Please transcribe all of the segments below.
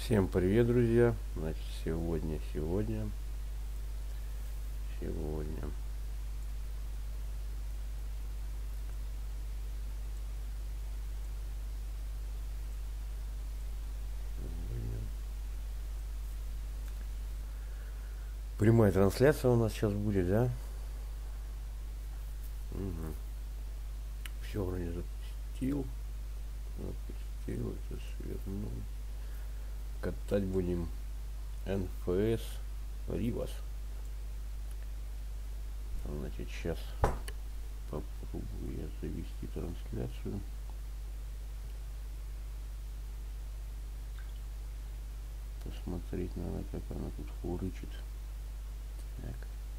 Всем привет, друзья! Значит, сегодня прямая трансляция у нас сейчас будет, да? Угу. Все вроде запустил, это свернул. Катать будем НФС Ривас. Значит, сейчас попробую я завести трансляцию. Посмотреть надо, как она тут хурычит. Так.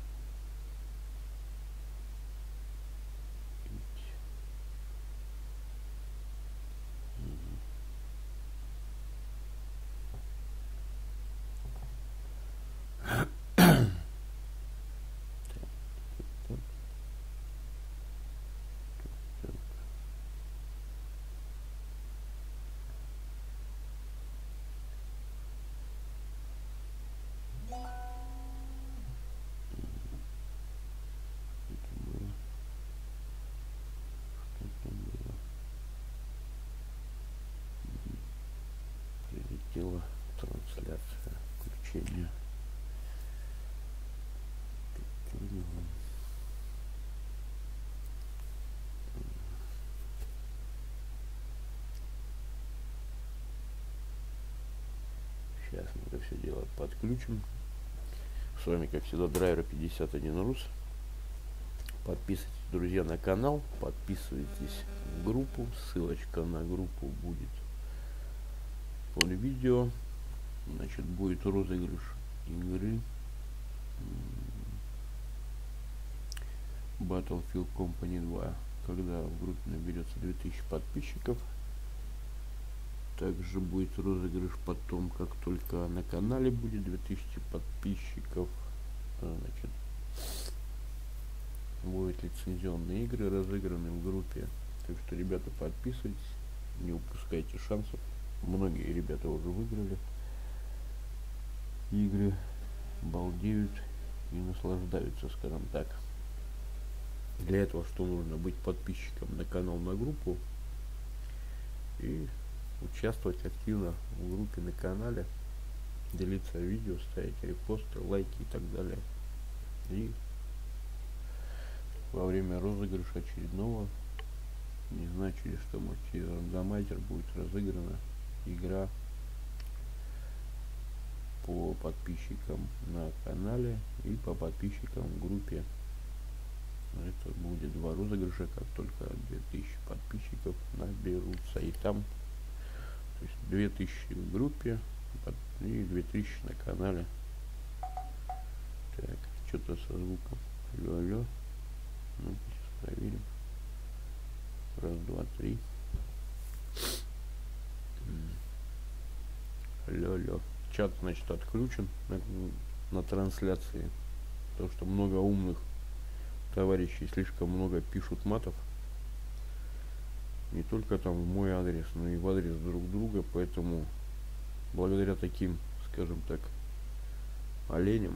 Прилетела трансляция, включение. Сейчас мы это все дело подключим. С вами, как всегда, Драйвер 51 Рус. Подписывайтесь, друзья, на канал, подписывайтесь в группу. Ссылочка на группу будет под видео. Значит, будет розыгрыш игры Battlefield Company 2, когда в группе наберется 2000 подписчиков. Также будет розыгрыш потом, как только на канале будет 2000 подписчиков. Значит, будут лицензионные игры разыграны в группе. Так что, ребята, подписывайтесь, не упускайте шансов. Многие ребята уже выиграли игры, балдеют и наслаждаются, скажем так. Для этого что нужно? Быть подписчиком на канал, на группу и участвовать активно в группе, на канале, делиться видео, ставить репосты, лайки и так далее. И во время розыгрыша очередного, не знаю через что, может через рандомайзер, будет разыграна игра по подписчикам на канале и по подписчикам в группе. Это будет два розыгрыша, как только 2000 подписчиков наберутся. И там, то есть 2000 в группе и 2000 на канале. Так, что-то со звуком. Алло. Ну, сейчас проверим. Раз, два, три. Алло. Чат, значит, отключен на трансляции. Потому что много умных товарищей, слишком много пишут матов. Не только там в мой адрес, но и в адрес друг друга. Поэтому благодаря таким, скажем так, оленям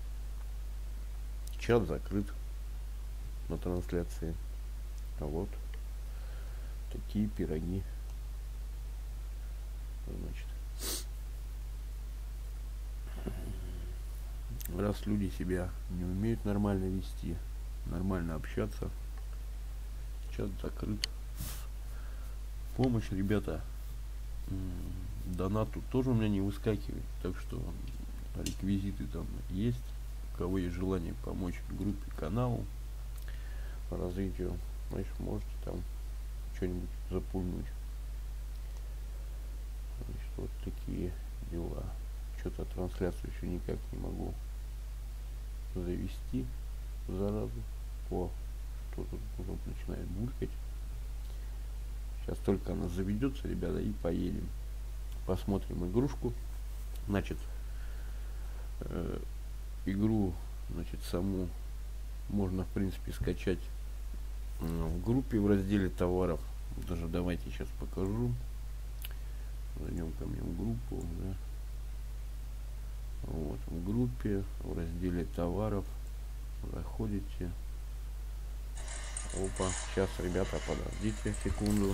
чат закрыт на трансляции. А вот такие пироги. Значит, раз люди себя не умеют нормально вести, нормально общаться, чат закрыт. Помощь, ребята, донату тоже у меня не выскакивает, так что реквизиты там есть. У кого есть желание помочь группе, каналу, развитию, значит, можете там что-нибудь запульнуть. Значит, вот такие дела. Что-то трансляцию еще никак не могу завести, заразу. О, что тут уже начинает булькать. Сейчас только она заведется, ребята, и поедем. Посмотрим игрушку. Значит, игру, значит, саму можно, в принципе, скачать в группе в разделе товаров. Даже давайте сейчас покажу. Зайдем ко мне в группу, да. Вот, в группе, в разделе товаров заходите. Опа, сейчас, ребята, подождите секунду.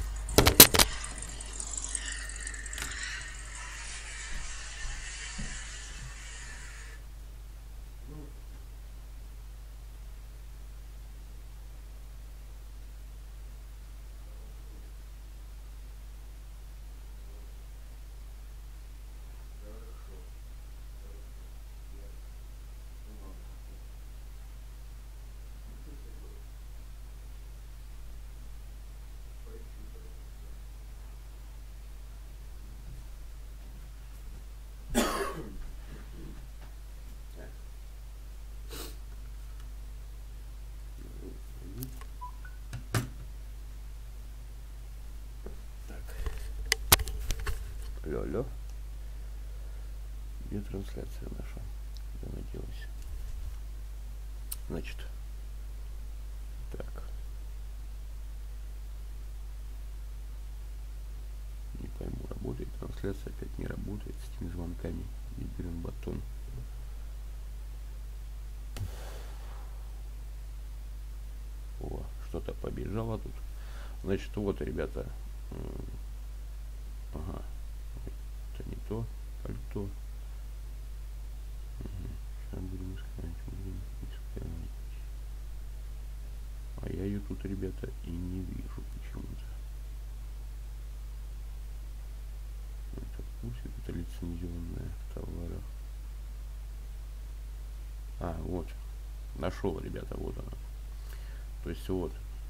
Алло, алло. Где трансляция наша? Где она делась? Значит, так. Не пойму, работает трансляция, опять не работает с этими звонками. Выберем батон. О, что-то побежало тут. Значит, вот, ребята. Ага. Это не то, пальто. Угу. Сейчас будем искать. А я ее тут, ребята, и не вижу почему-то. Это пусть это лицензионная товара. А, вот. Нашел, ребята, вот она. То есть вот.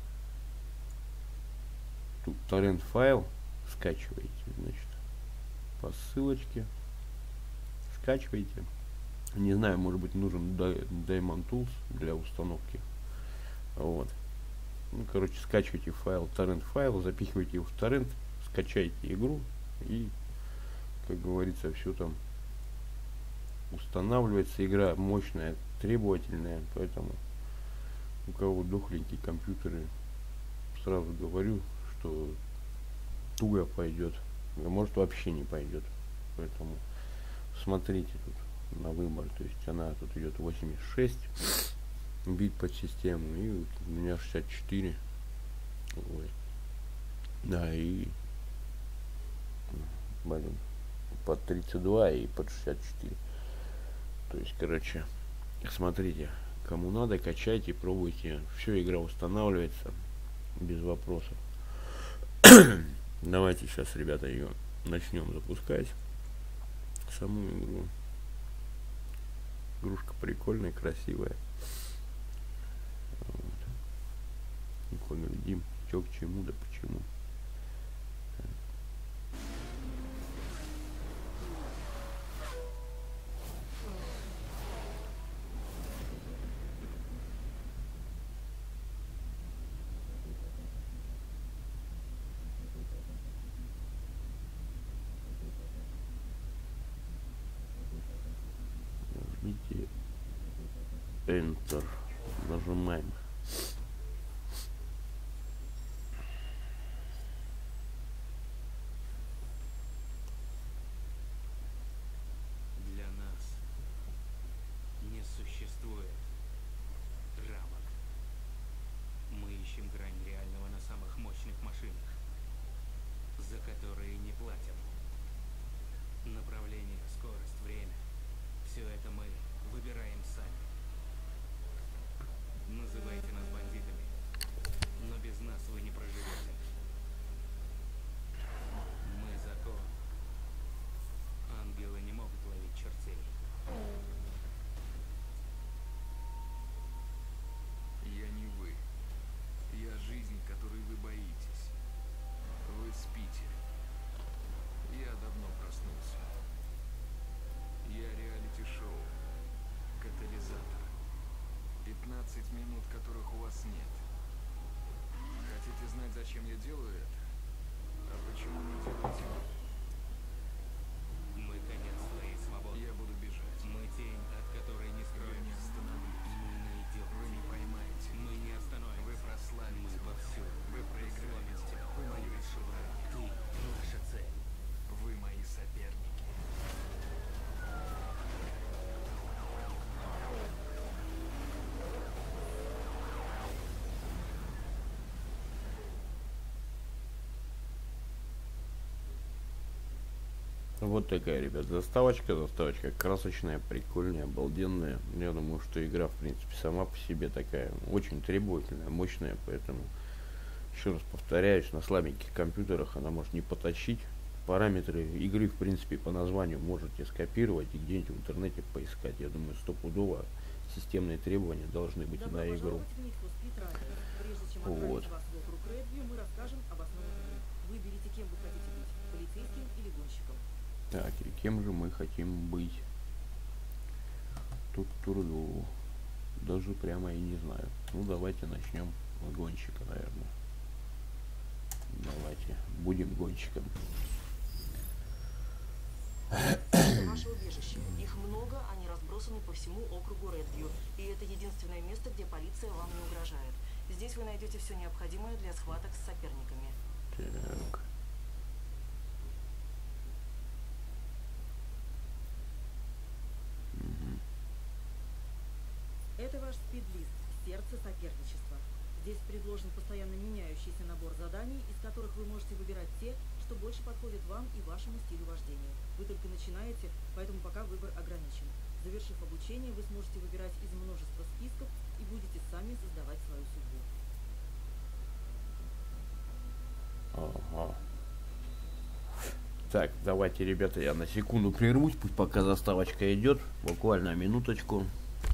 Тут торрент файл скачиваете, значит, по ссылочке. Скачиваете. Не знаю, может быть, нужен Daemon Tools для установки. Вот. Ну, короче, скачивайте файл, торрент файл, запихивайте его в торрент, скачайте игру и, как говорится, все там устанавливается. Игра мощная, требовательная, поэтому у кого дохленькие компьютеры, сразу говорю, что туго пойдет, а может вообще не пойдет. Поэтому смотрите тут на выбор. То есть она тут идет 86 бит под систему, и вот у меня 64. Ой. Да, и блин, под 32 и под 64. То есть, короче, смотрите, кому надо, качайте, пробуйте. Все, игра устанавливается без вопросов. Давайте сейчас, ребята, ее начнем запускать. Саму игру. Игрушка прикольная, красивая. Вот. И поглядим, что к чему, да почему. Жмите Enter. Нажимаем. Для нас не существует рамок. Мы ищем грань реального на самых мощных машинах, за которые не платят. Направление, скорость, время — все это мы выбираем сами. Называйте нас бандитами, но без нас вы не проживете. Мы закон. Ангелы не могут ловить чертей. Я не вы. Я жизнь, которой вы боитесь. Вы спите. Я давно проснулся. Я реалити-шоу. Катализатор. 15 минут, которых у вас нет. Хотите знать, зачем я делаю это? А почему не делаете вы? Мы конец своей свободы. Я буду бежать. Мы тень, от которой не Я не скроешься. остановлюсь. Мы найдем Вы не тебя. поймаете. Мы не остановимся. Вы прославите. Мы повсюду. Вы проиграете. Сломим тебя. Вы мое испытание. Ты наша цель. Вы мои соперники. Вот такая, ребят, заставочка. Заставочка красочная, прикольная, обалденная. Я думаю, что игра, в принципе, сама по себе такая очень требовательная, мощная. Поэтому, еще раз повторяюсь, на слабеньких компьютерах она может не потащить. Параметры игры, в принципе, по названию можете скопировать и где-нибудь в интернете поискать. Я думаю, стопудово системные требования должны быть на игру. Прежде чем Вот. отправить вас в округ Редвью, мы расскажем об основах игры. Выберите, кем вы хотите быть, полицейским или гонщиком. Так, и кем же мы хотим быть? Тут турду. Даже прямо и не знаю. Ну, давайте начнем с гонщика, наверное. Давайте, будем гонщиком. Ваше убежище. Их много, они разбросаны по всему округу Редвью. И это единственное место, где полиция вам не угрожает. Здесь вы найдете все необходимое для схваток с соперниками. Так. Это ваш спидлист, сердце соперничества. Здесь предложен постоянно меняющийся набор заданий, из которых вы можете выбирать те, что больше подходят вам и вашему стилю вождения. Вы только начинаете, поэтому пока выбор ограничен. Завершив обучение, вы сможете выбирать из множества списков и будете сами создавать свою судьбу. Ага. Так, давайте, ребята, я на секунду прервусь, пусть пока заставочка идет. Буквально минуточку.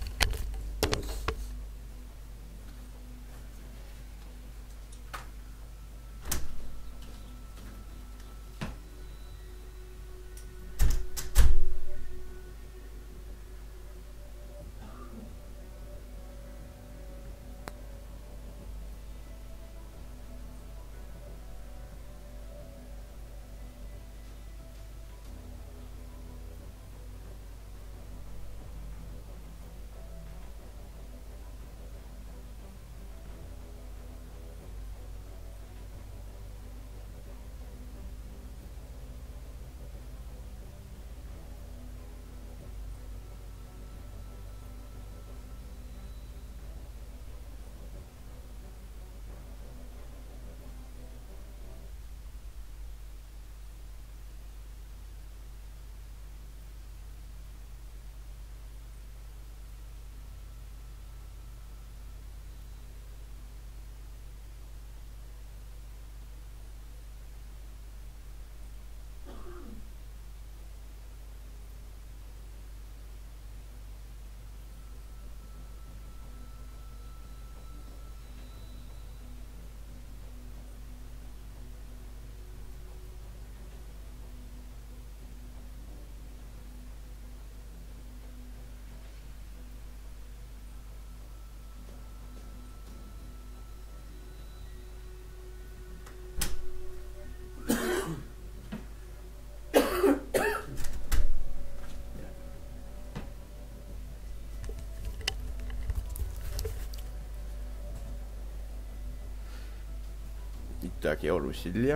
Так, я уже в седле.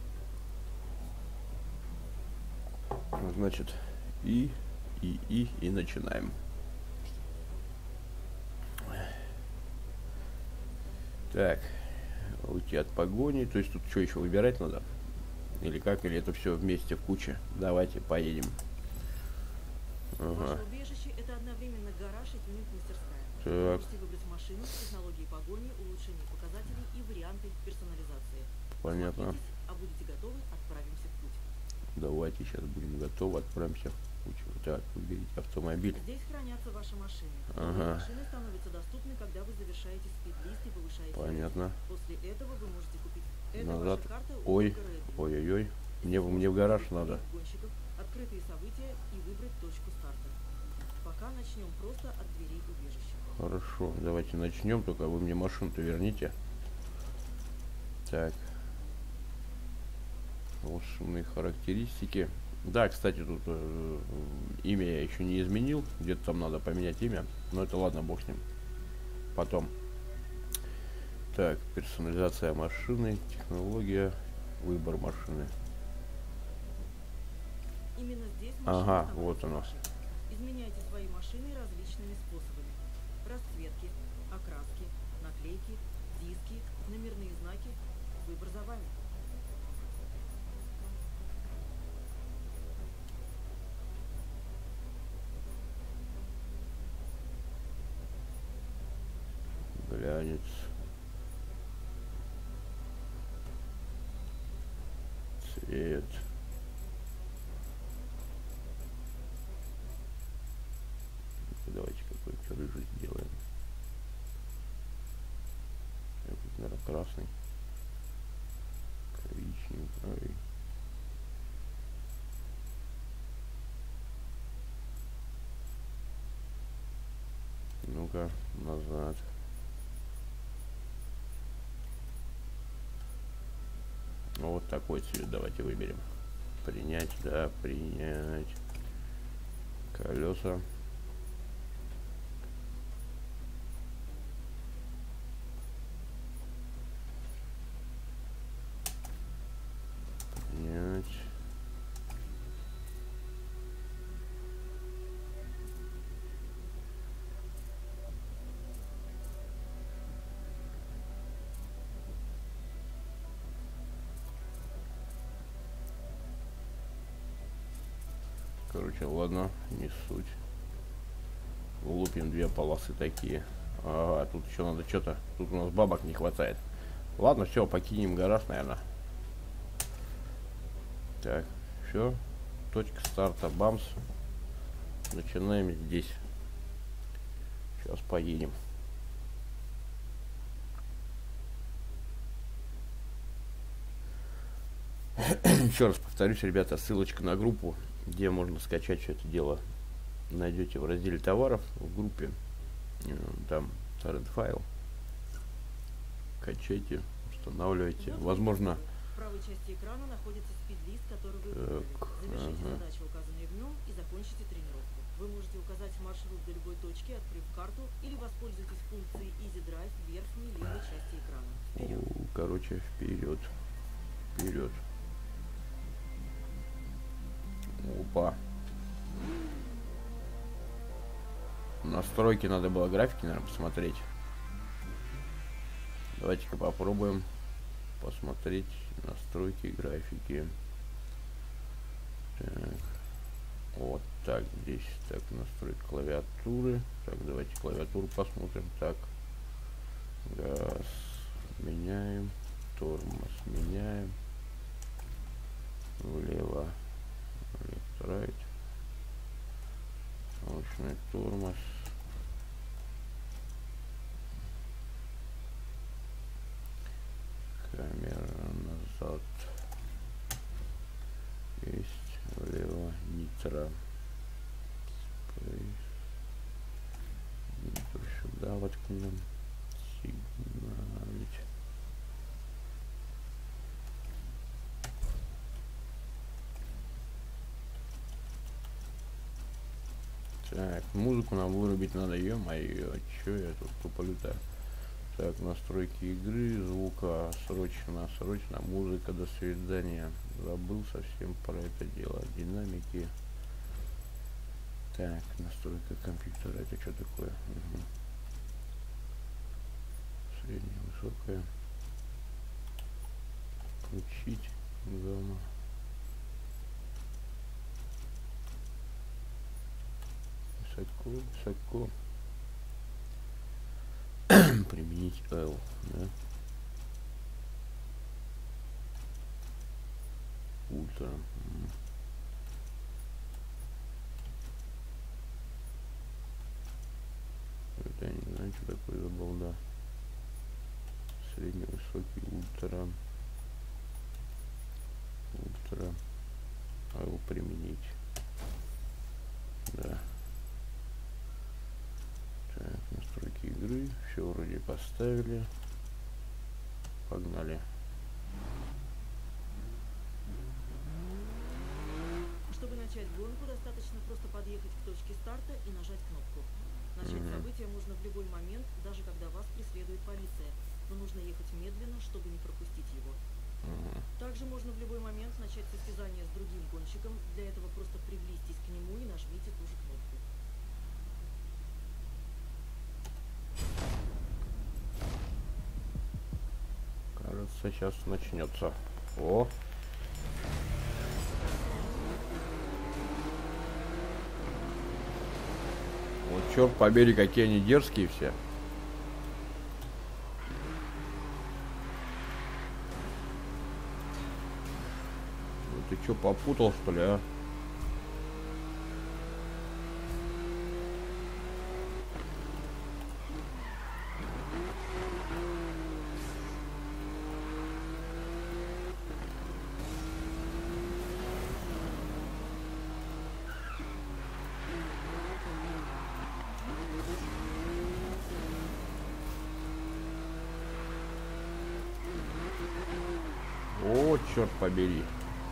Значит, и начинаем. Так, уйти от погони. То есть тут что еще выбирать надо? Или как? Или это все вместе в куче? Давайте поедем. Ага. Ваше убежище – это одновременно гараж и тюнинг-мастерская. Вы Так. можете выбрать машину, технологии погони, улучшение показателей и варианты персонализации. Понятно. Смотритесь, а будете готовы, отправимся в путь. Давайте сейчас будем готовы, отправимся в путь. Так, выберите автомобиль. Здесь хранятся ваши машины. Ага. Машины становятся доступны, когда вы завершаете спидлист и повышаете Понятно. рейтинг. После этого вы можете купить. Это Назад. ваша карта Ой, округа Редвью. ой-ой-ой. Здесь вы Мне в можете гараж купить надо. новых гонщиков, открытые события и выбрать точку старта. Пока начнем просто от дверей убежища. Хорошо, давайте начнем, только вы мне машину-то верните. Так. Машинные характеристики. Да, кстати, тут имя я еще не изменил. Где-то там надо поменять имя. Но это ладно, бог с ним. Потом. Так, персонализация машины, технология, выбор машины. Именно здесь Ага, машины вот становятся оно. вашими. Изменяйте свои машины различными способами. Расцветки, окраски, наклейки, диски, номерные знаки. Выбор за вами. Танец. Цвет. Давайте какой-то рыжий сделаем. Наверное, красный. Коричневый. Ну-ка, назад. Ну, вот такой цвет давайте выберем. Принять, да, принять. Колеса. Принять. Короче, ладно, не суть. Лупим две полосы такие. Ага, тут еще надо что-то. Тут у нас бабок не хватает. Ладно, все, покинем гараж, наверное. Так, все. Точка старта, бамс. Начинаем здесь. Сейчас поедем. Еще раз повторюсь, ребята, ссылочка на группу, где можно скачать все это дело, найдете в разделе товаров в группе. Там торрент файл. Качайте, устанавливайте. Возможно. В правой части экрана находится спид-лист, который вы выбрали. Завершите задачи, указанные в нем, и закончите тренировку. Вы можете указать маршрут до любой точки, открыв карту, или воспользуйтесь функцией Easy Drive в верхней левой части экрана. Вперед. Короче, вперед. Вперед. Опа. Настройки надо было, графики, наверное, посмотреть. Давайте-ка попробуем посмотреть настройки графики. Так. Вот так, здесь так, настройки клавиатуры. Так, давайте клавиатуру посмотрим. Так. Газ меняем. Тормоз меняем. Влево. Left-right. Ручной тормоз. Камера назад. Есть. Влево. Нитро. Нитро сюда воткнем. Сигналить. Так, музыку нам вырубить надо, ё-моё, чё я тут тупо лютаю. Так, настройки игры, звука, срочно, музыка, до свидания. Забыл совсем про это дело. Динамики. Так, настройка компьютера, это что такое? Угу. Средняя, высокая. Включить, гамма. Высоко. Применить L, да? Ультра. Это я не знаю, что такое за балда. Средний, высокий, ультра. L применить. Да. Так, настройки игры, все вроде поставили. Погнали. Чтобы начать гонку, достаточно просто подъехать к точке старта и нажать кнопку. Начать событие можно в любой момент, даже когда вас преследует полиция. Но нужно ехать медленно, чтобы не пропустить его. Также можно в любой момент начать состязание с другим гонщиком. Для этого просто приблизьтесь к нему и нажмите ту же кнопку. Кажется, сейчас начнется. О! Вот черт побери, какие они дерзкие все. Ты чё, попутал, что ли, а? О, черт побери.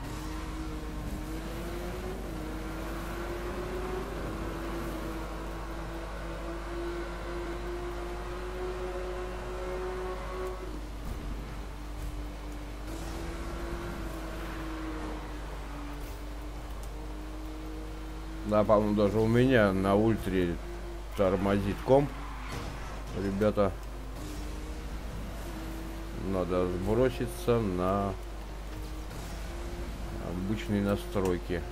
Да, по-моему, даже у меня на ультре тормозит комп. Ребята, надо сброситься на обычные настройки.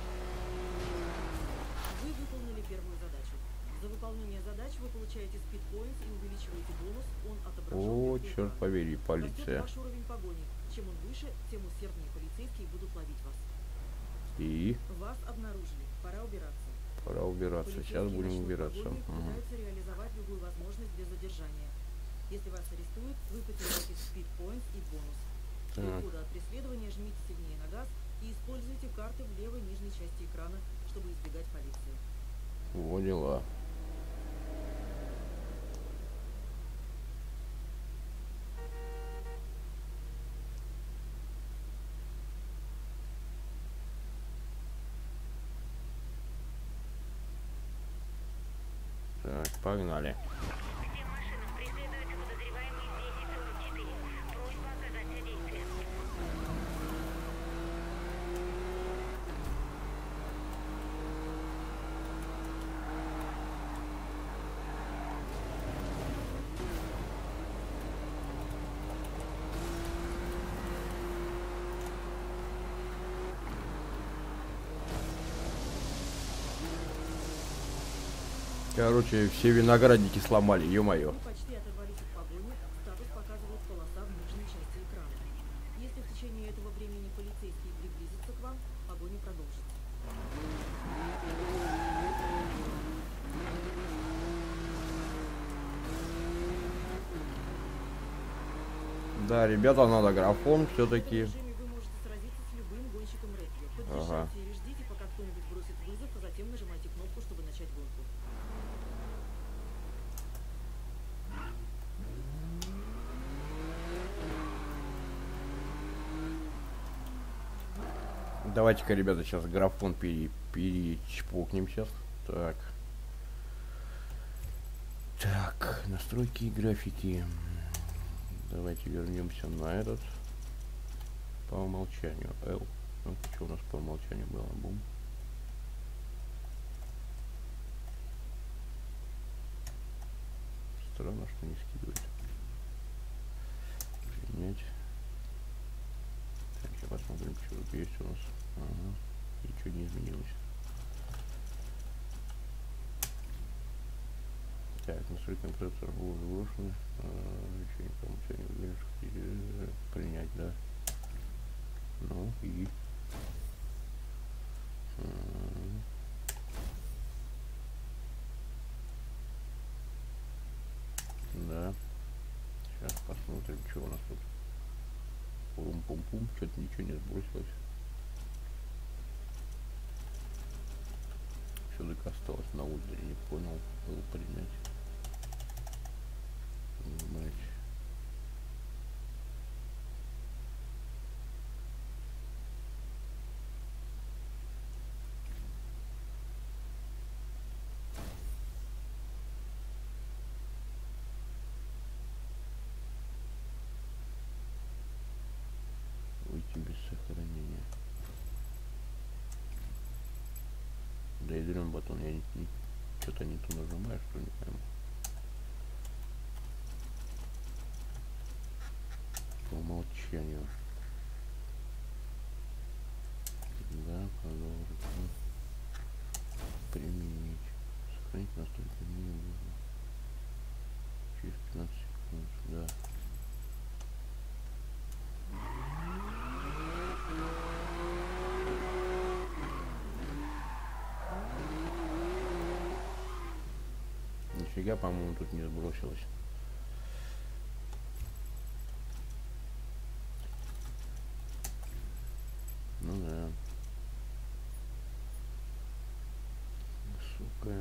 Вы выполнили первую задачу. За выполнение задач вы получаете speed points и увеличиваете бонус. Он отображен. О, вверху черт экрана. побери, Растет полиция. ваш уровень погони. Чем он выше, тем усерднее полицейские будут ловить вас. И Вас обнаружили. Пора убираться. пора убираться. Сейчас Полицейские будем начнут убираться. погоню и Мгм. пытаются реализовать любую возможность для задержания. Если вас арестуют, вы потеряете speed points и бонус. Для Так. ухода от преследования жмите сильнее на газ и используйте карты в левой нижней части экрана, чтобы избегать полиции. Во дела. Так, погнали. Всем машинам преследуется подозреваемый 1044. Просьба оказать содействие. Короче, все виноградники сломали, ё-моё. Вы почти оторвались от погони, статус показывает полоса в нижней части экрана. Если в течение этого времени полицейские приблизятся к вам, погоня продолжится. Да, ребята, надо графон В все-таки. этом режиме вы можете сразиться с любым гонщиком Редвью. Подъезжайте или ждите, пока кто-нибудь бросит вызов, а затем нажимайте кнопку, чтобы начать гонку. Давайте-ка, ребята, сейчас графон перечпокнем сейчас. Так. Так, настройки и графики. Давайте вернемся на этот. По умолчанию. L. Ну, что у нас по умолчанию было? Бум. Странно, что не скидывает. Принять. Так, сейчас посмотрим, что тут есть у нас. Ага. Ничего не изменилось. Так, настройки компрессора был сброшены. Еще не по умолчанию выберешь. Принять, да. Ну и... Да. Сейчас посмотрим, что у нас тут. Пум-пум-пум. Что-то ничего не сбросилось. Все-таки осталось на ультре, не понял. Был принять. Нажимать. Выйти без сохранения. Да ядрен батон, я что-то не то нажимаю, что не пойму. По умолчанию. Да, продолжить. Применить. Сохранить настройки не нужно. Через 15 секунд, да. нифига, по-моему, тут не сбросилось. Ну да. Сука.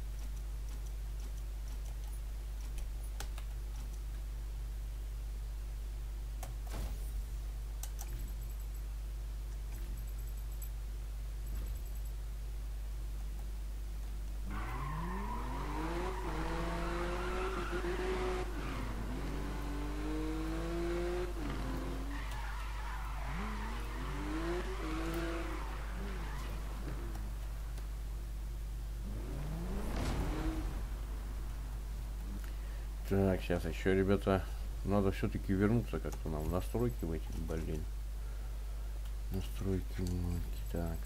Так, сейчас еще, ребята, надо все-таки вернуться как-то нам в настройки в эти, блин. Настройки, так.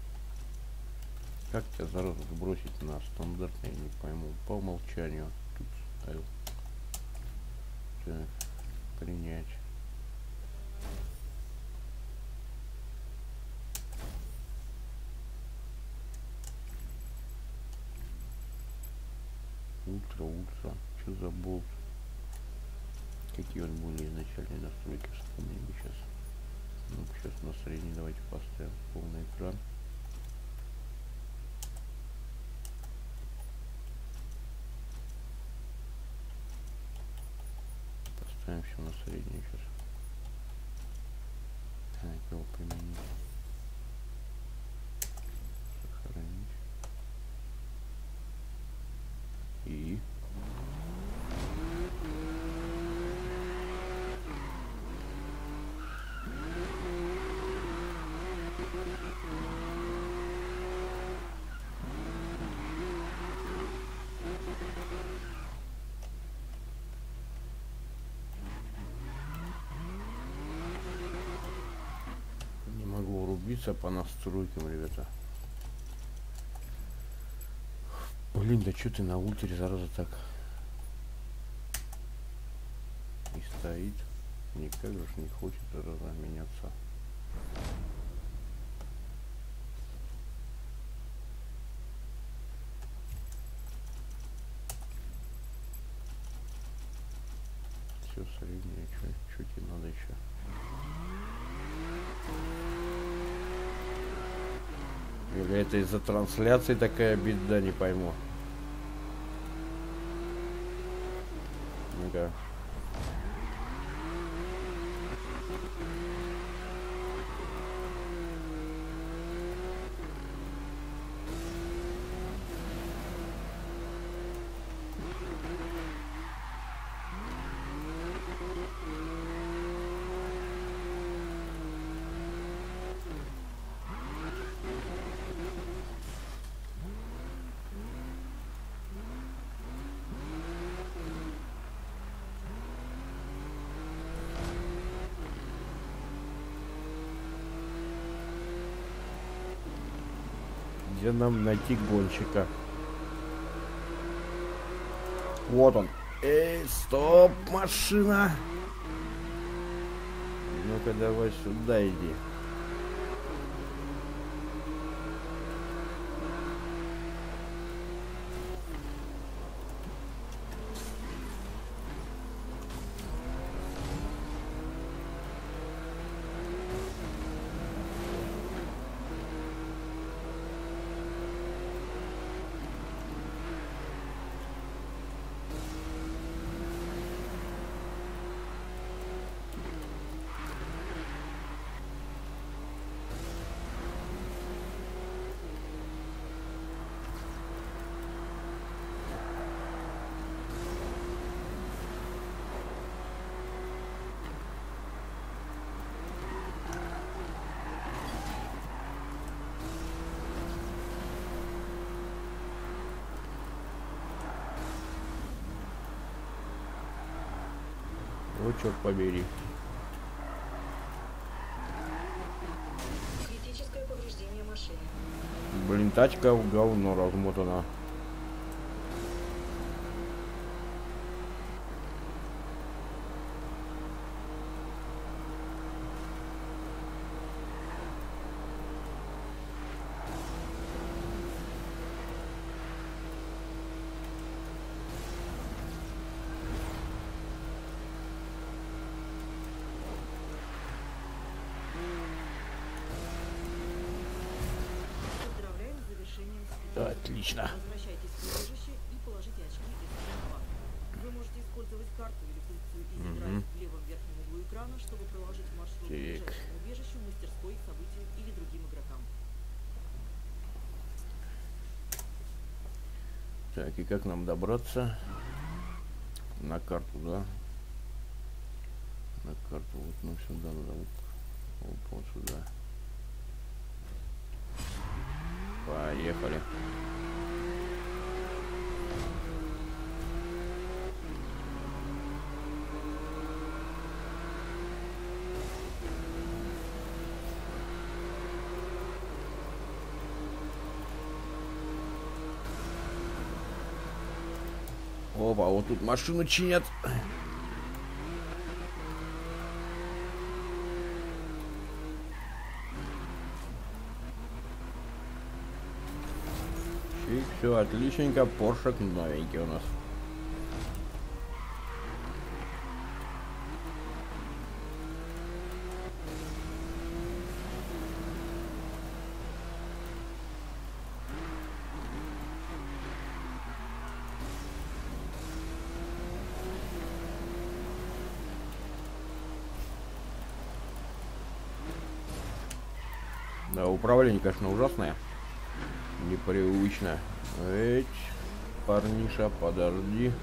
Как тебя сразу сбросить на стандартный, я не пойму, по умолчанию. Тут ставил. Так, принять. Ультра. Что за болт? Какие вот были изначальные настройки, вспомним сейчас. Ну, сейчас на средний давайте поставим полный экран. Поставим все на средний сейчас. Так, его применить. Сохранить. И... Не могу врубиться по настройкам, ребята. Блин, да что ты на ультре, зараза, так и стоит. Никак же не хочет, зараза, меняться. Все среднее, что тебе надо еще? Или это из-за трансляции такая беда, не пойму. Ну-ка. Где нам найти гонщика? Вот он. Эй, стоп, машина! Ну-ка давай сюда иди. Вот черт побери. Критическое повреждение машины. Блин, тачка в говно размотана. Отлично. Возвращайтесь в убежище и положите очки и зажим. Вы можете использовать карту или функцию Easy Drive в левом верхнем углу экрана, чтобы проложить маршрут к ближайшему убежищу, мастерской, событию или другим игрокам. Так, и как нам добраться на карту, да? На карту, вот нам сюда надо, вот сюда. Поехали. Опа, вот тут машину чинят. И все отличненько, Поршек новенький у нас. Да, управление, конечно, ужасное. Непривычно. Эть, парниша, подожди.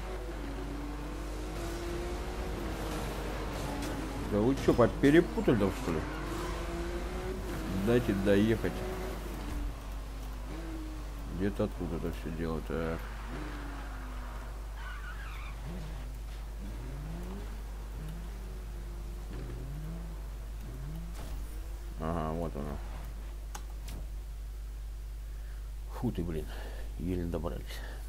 Да вы что, перепутали там, что ли? Дайте доехать. Где-то откуда это все дело-то? Ага, вот оно. Фу ты, блин, еле добрались.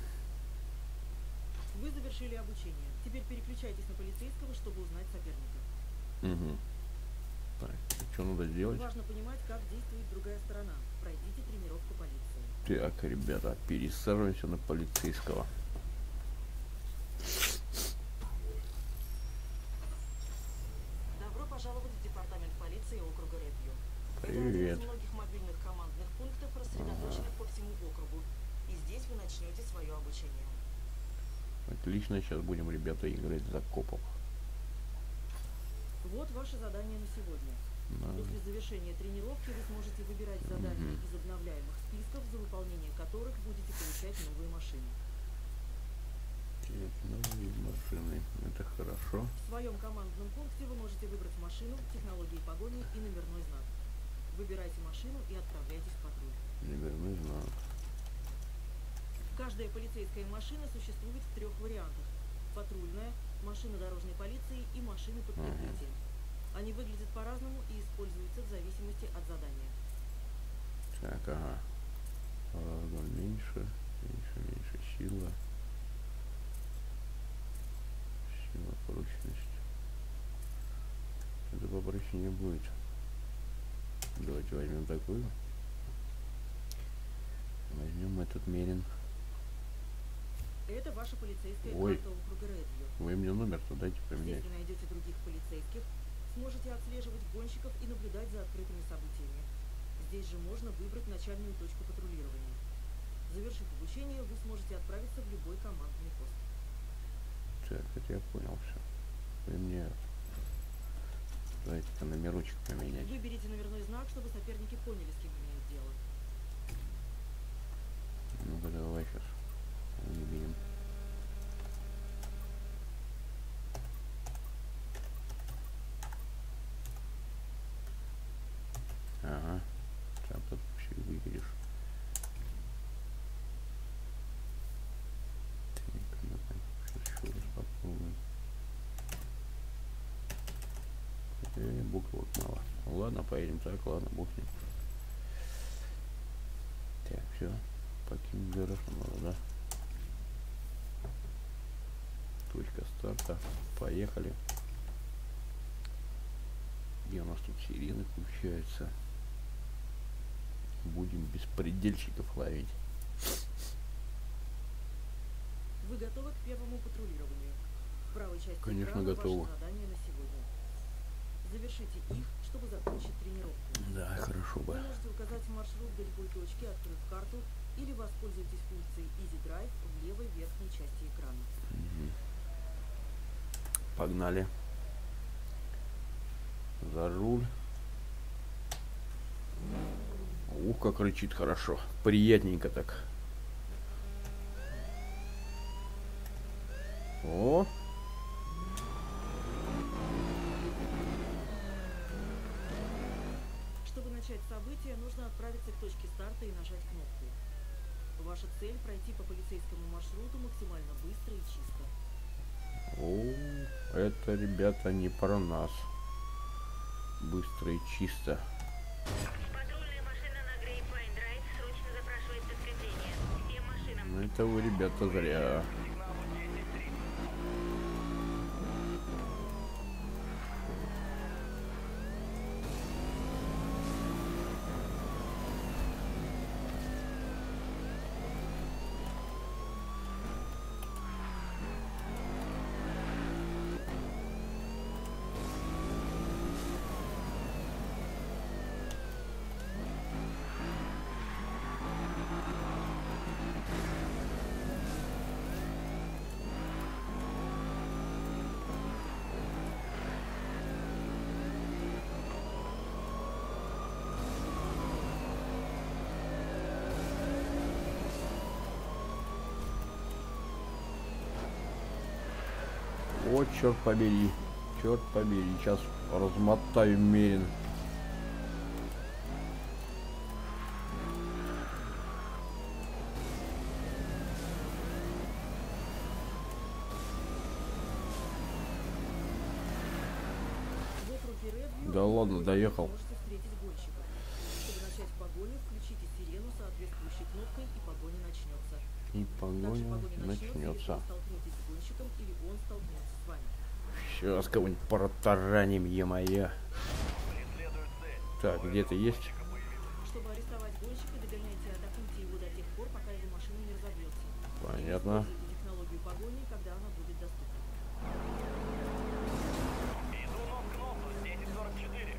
Вы завершили обучение. Теперь переключайтесь на полицейского, чтобы узнать соперника. Угу. Так, что надо сделать? Важно понимать, как действует другая сторона. Пройдите тренировку полиции. Так, ребята, пересаживаемся на полицейского. Добро пожаловать в департамент полиции округа Редвью. Это один Привет. из многих мобильных командных пунктов, рассредоточенных по всему округу. И здесь вы начнете свое обучение. Отлично, сейчас будем, ребята, играть за копов. Вот ваше задание на сегодня. Да. После завершения тренировки вы сможете выбирать задания из обновляемых списков, за выполнение которых будете получать новые машины. Так, новые машины, это хорошо. В своем командном пункте вы можете выбрать машину, технологии погони и номерной знак. Выбирайте машину и отправляйтесь в патруль. Номерной знак. Каждая полицейская машина существует в 3 вариантах. Патрульная, машина дорожной полиции и машины под прикрытием. Они выглядят по-разному и используются в зависимости от задания. Так, ага. Меньше сила. Сила, прочность. Это попроще не будет. Давайте возьмем такую. Возьмем этот мерин. Это ваша полицейская Ой. карта округа Редвью. Вы мне номер-то дайте Здесь поменять. вы найдете других полицейских, сможете отслеживать гонщиков и наблюдать за открытыми событиями. Здесь же можно выбрать начальную точку патрулирования. Завершив обучение, вы сможете отправиться в любой командный пост. Так, это я понял все. Вы мне давайте-ка номерочек поменять. Выберите номерной знак, чтобы соперники поняли, с кем имеют дело. Ну-ка, давай сейчас выберем. Ага. Так, тут вообще выберешь. Так, ну-ка, сейчас еще раз попробуем. Буквок мало. Ладно, поедем так, ладно, бог с ним. Так, все. Покинуть гараж надо, да? Точка старта. Поехали. Где у нас тут сирены включаются? Будем беспредельщиков ловить. Вы готовы к первому патрулированию? В правой части Конечно, экрана готовы. ваше задание на сегодня. Завершите их, чтобы закончить тренировку. Да, хорошо бы. Вы можете указать маршрут до любой точки, открыв карту, или воспользуйтесь функцией Easy Drive в левой верхней части экрана. Погнали. За руль. Ух, как рычит хорошо. Приятненько так. О! Чтобы начать событие, нужно отправиться к точке старта и нажать кнопку. Ваша цель — пройти по полицейскому маршруту максимально быстро и чисто. О, это, ребята, не про нас. Быстро и чисто. Патрульная машина на Грейпвайн Драйв срочно запрашивает подкрепление. Всем машинам. Ну, это вы, ребята, зря. О, черт побери. Черт побери. Сейчас размотаю мерин. В округе Редвью Да ладно, доехал. вы можете встретить гонщиков. Чтобы начать погоню, включите сирену соответствующей кнопкой, и погоня начнется. И Также погоня погоня начнется, если начнется. вы столкнетесь с гонщиком или он столкнется с вами. Сейчас кого-нибудь протараним, е-моё. Так, где-то есть? Чтобы арестовать гонщика, догоняйте и атакуйте его до тех пор, пока его машина не разобьется. Понятно. Используйте технологию погони, когда она будет доступна. Иду на кнопку, 1044.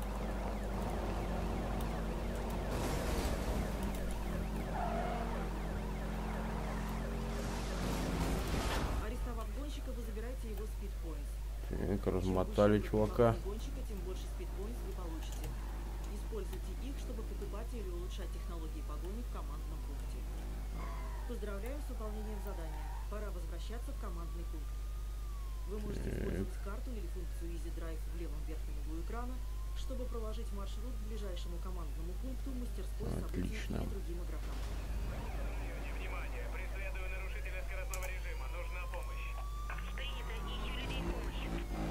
Арестовав гонщика, вы забираете его speed-points. Так, размотали чувака. Гонщика, тем больше speed-points вы получите. Используйте их, чтобы покупать или улучшать технологии погони в командном пункте. Поздравляю с выполнением задания. Пора возвращаться в командный пункт. Вы можете использовать карту или функцию Easy Drive в левом верхнем углу экрана, чтобы проложить маршрут к ближайшему командному пункту, мастерской, событий Отлично. и другим игрокам. Внимание, преследую нарушителя скоростного режима. Нужна помощь. Принято. Ищу людей помощи.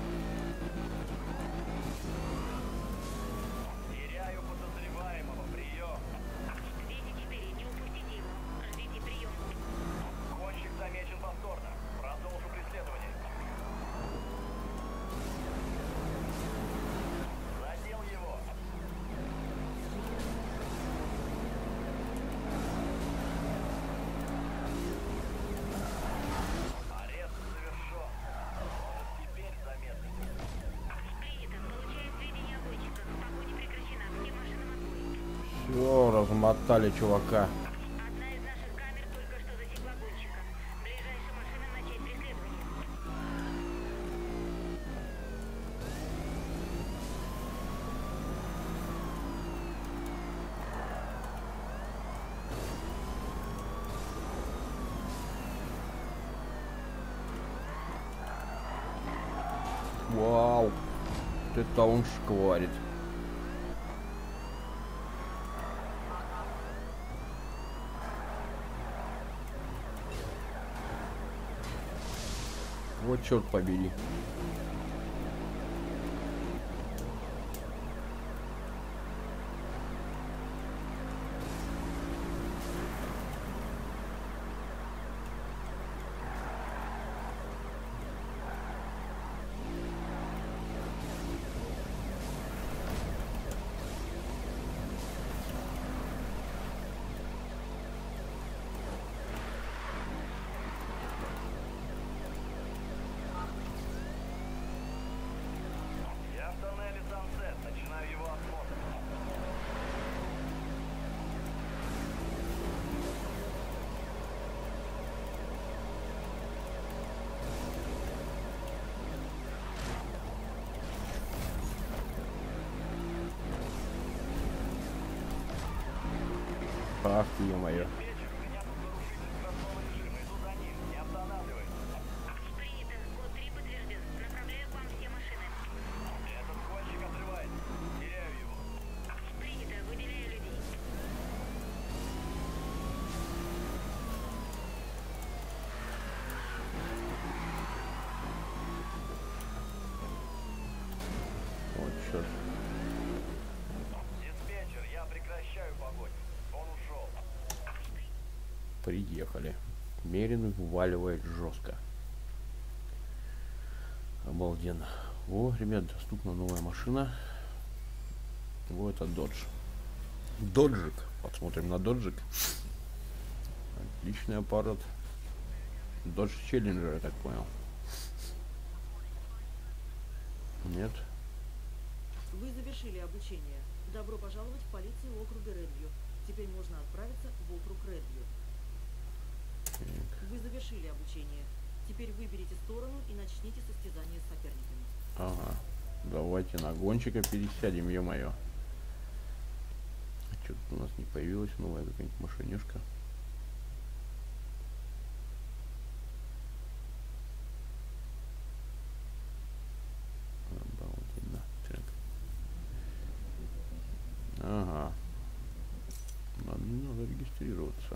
Теряю подозреваемого. Прием. 204. Не упустите его. Ждите прием. Гонщик замечен повторно. Продолжу преследование. Задел его. Арест завершен. Может, теперь заметно. Принято. Получаю сведения о гонщиках. Погоня прекращена. Все машинам отбой. Все, размотали чувака. Одна из наших камер только что засекла гонщика. Ближайшим машинам начать преследование. Вау. Это он шкварит. Вот черт побери. Ах ты, ё-моё. Диспетчер, у меня тут нарушитель скоростного режима. Иду за ним. Не останавливай. Принято. Код 3 подтвержден. Направляю к вам все машины. Этот гонщик отрывается. Теряю его. Принято. Выделяю людей. Вот черт. Диспетчер, я прекращаю погоню. Он ушел. Приехали. Мерин вываливает жестко. Обалденно. О, ребят, доступна новая машина. Вот это Dodge. Доджик. Посмотрим на Доджик. Отличный аппарат. Dodge Challenger, я так понял. Нет. Вы завершили обучение. Добро пожаловать в полицию округа Редвью. Теперь можно отправиться в округ Редвью. Так. Вы завершили обучение. Теперь выберите сторону и начните состязание с соперниками. Ага. Давайте на гонщика пересядем, ё-моё. Что-то у нас не появилась новая какая-нибудь машинешка. Обалденно. Так. Ага. Надо регистрироваться.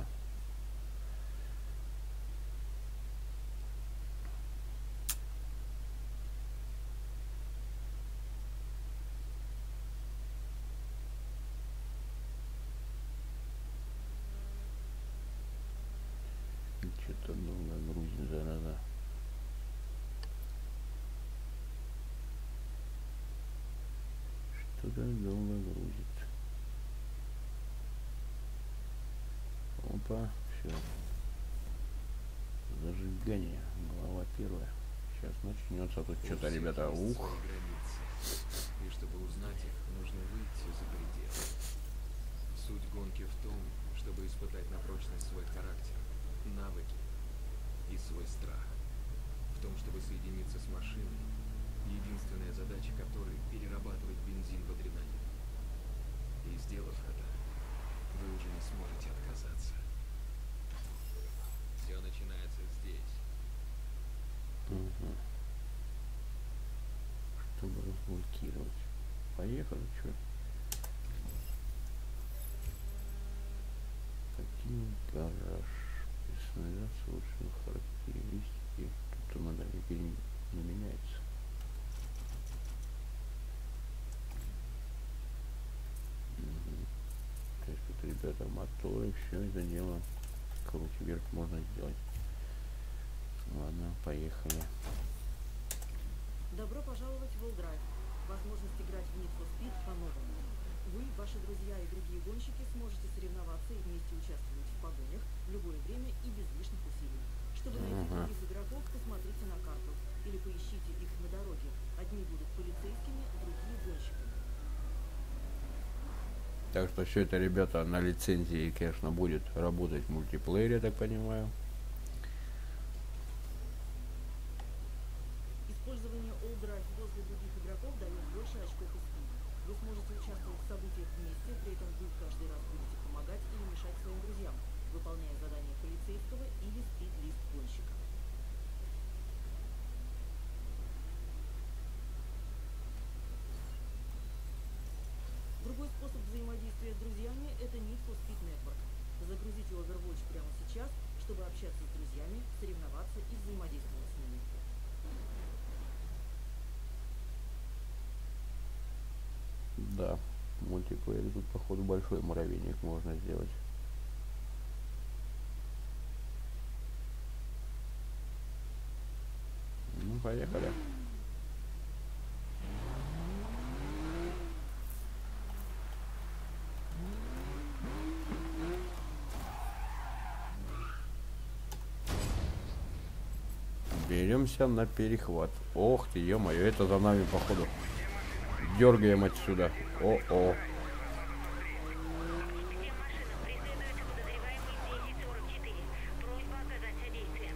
Что-то долго грузит, зараза. Что-то долго грузит. Опа, все. Зажигание. Глава первая. Сейчас начнется тут что-то, ребята. Ух. Свои границы. И чтобы узнать их, нужно выйти за пределы. Суть гонки в том, чтобы испытать на прочность свой характер, навыки и свой страх. В том, чтобы соединиться с машиной, единственная задача которой — перерабатывать бензин в адреналин. И сделав это, вы уже не сможете отказаться. Все начинается здесь. Угу. Чтобы разблокировать. Поехали, что? Какие гараж? Персонализация лучших характеристики. Тут модель не меняется. Угу. То есть тут, ребята, моторы, все это дело. Круть вверх можно сделать. Ладно, поехали. Добро пожаловать в All Drive. Возможность играть в Need for Speed по-новому. Вы, ваши друзья и другие гонщики сможете соревноваться и вместе участвовать в погонях в любое время и без лишних усилий. Чтобы найти других игроков, посмотрите на карту или поищите их на дороге. Одни будут полицейскими, другие гонщиками. Так что все это, ребята, на лицензии, конечно, будет работать в мультиплеере, я так понимаю. Использование All Drive возле других игроков дает больше очков и спин. Вы сможете участвовать в событиях вместе, при этом вы каждый раз будете помогать или мешать своим друзьям, выполняя задания полицейского или спид-лист гонщика. Другой способ взаимодействия с друзьями – это Need for Speed Network. Загрузите Overwatch прямо сейчас, чтобы общаться с друзьями, соревноваться и взаимодействовать с ними. Да, в мультиплеере тут, походу, большой муравейник можно сделать. Ну, поехали. Беремся на перехват. Ох ты, ё-моё, это за нами, походу. Дергаем отсюда. О-о. Всем машинам преследуется подозреваемый 1044. Просьба оказать содействие.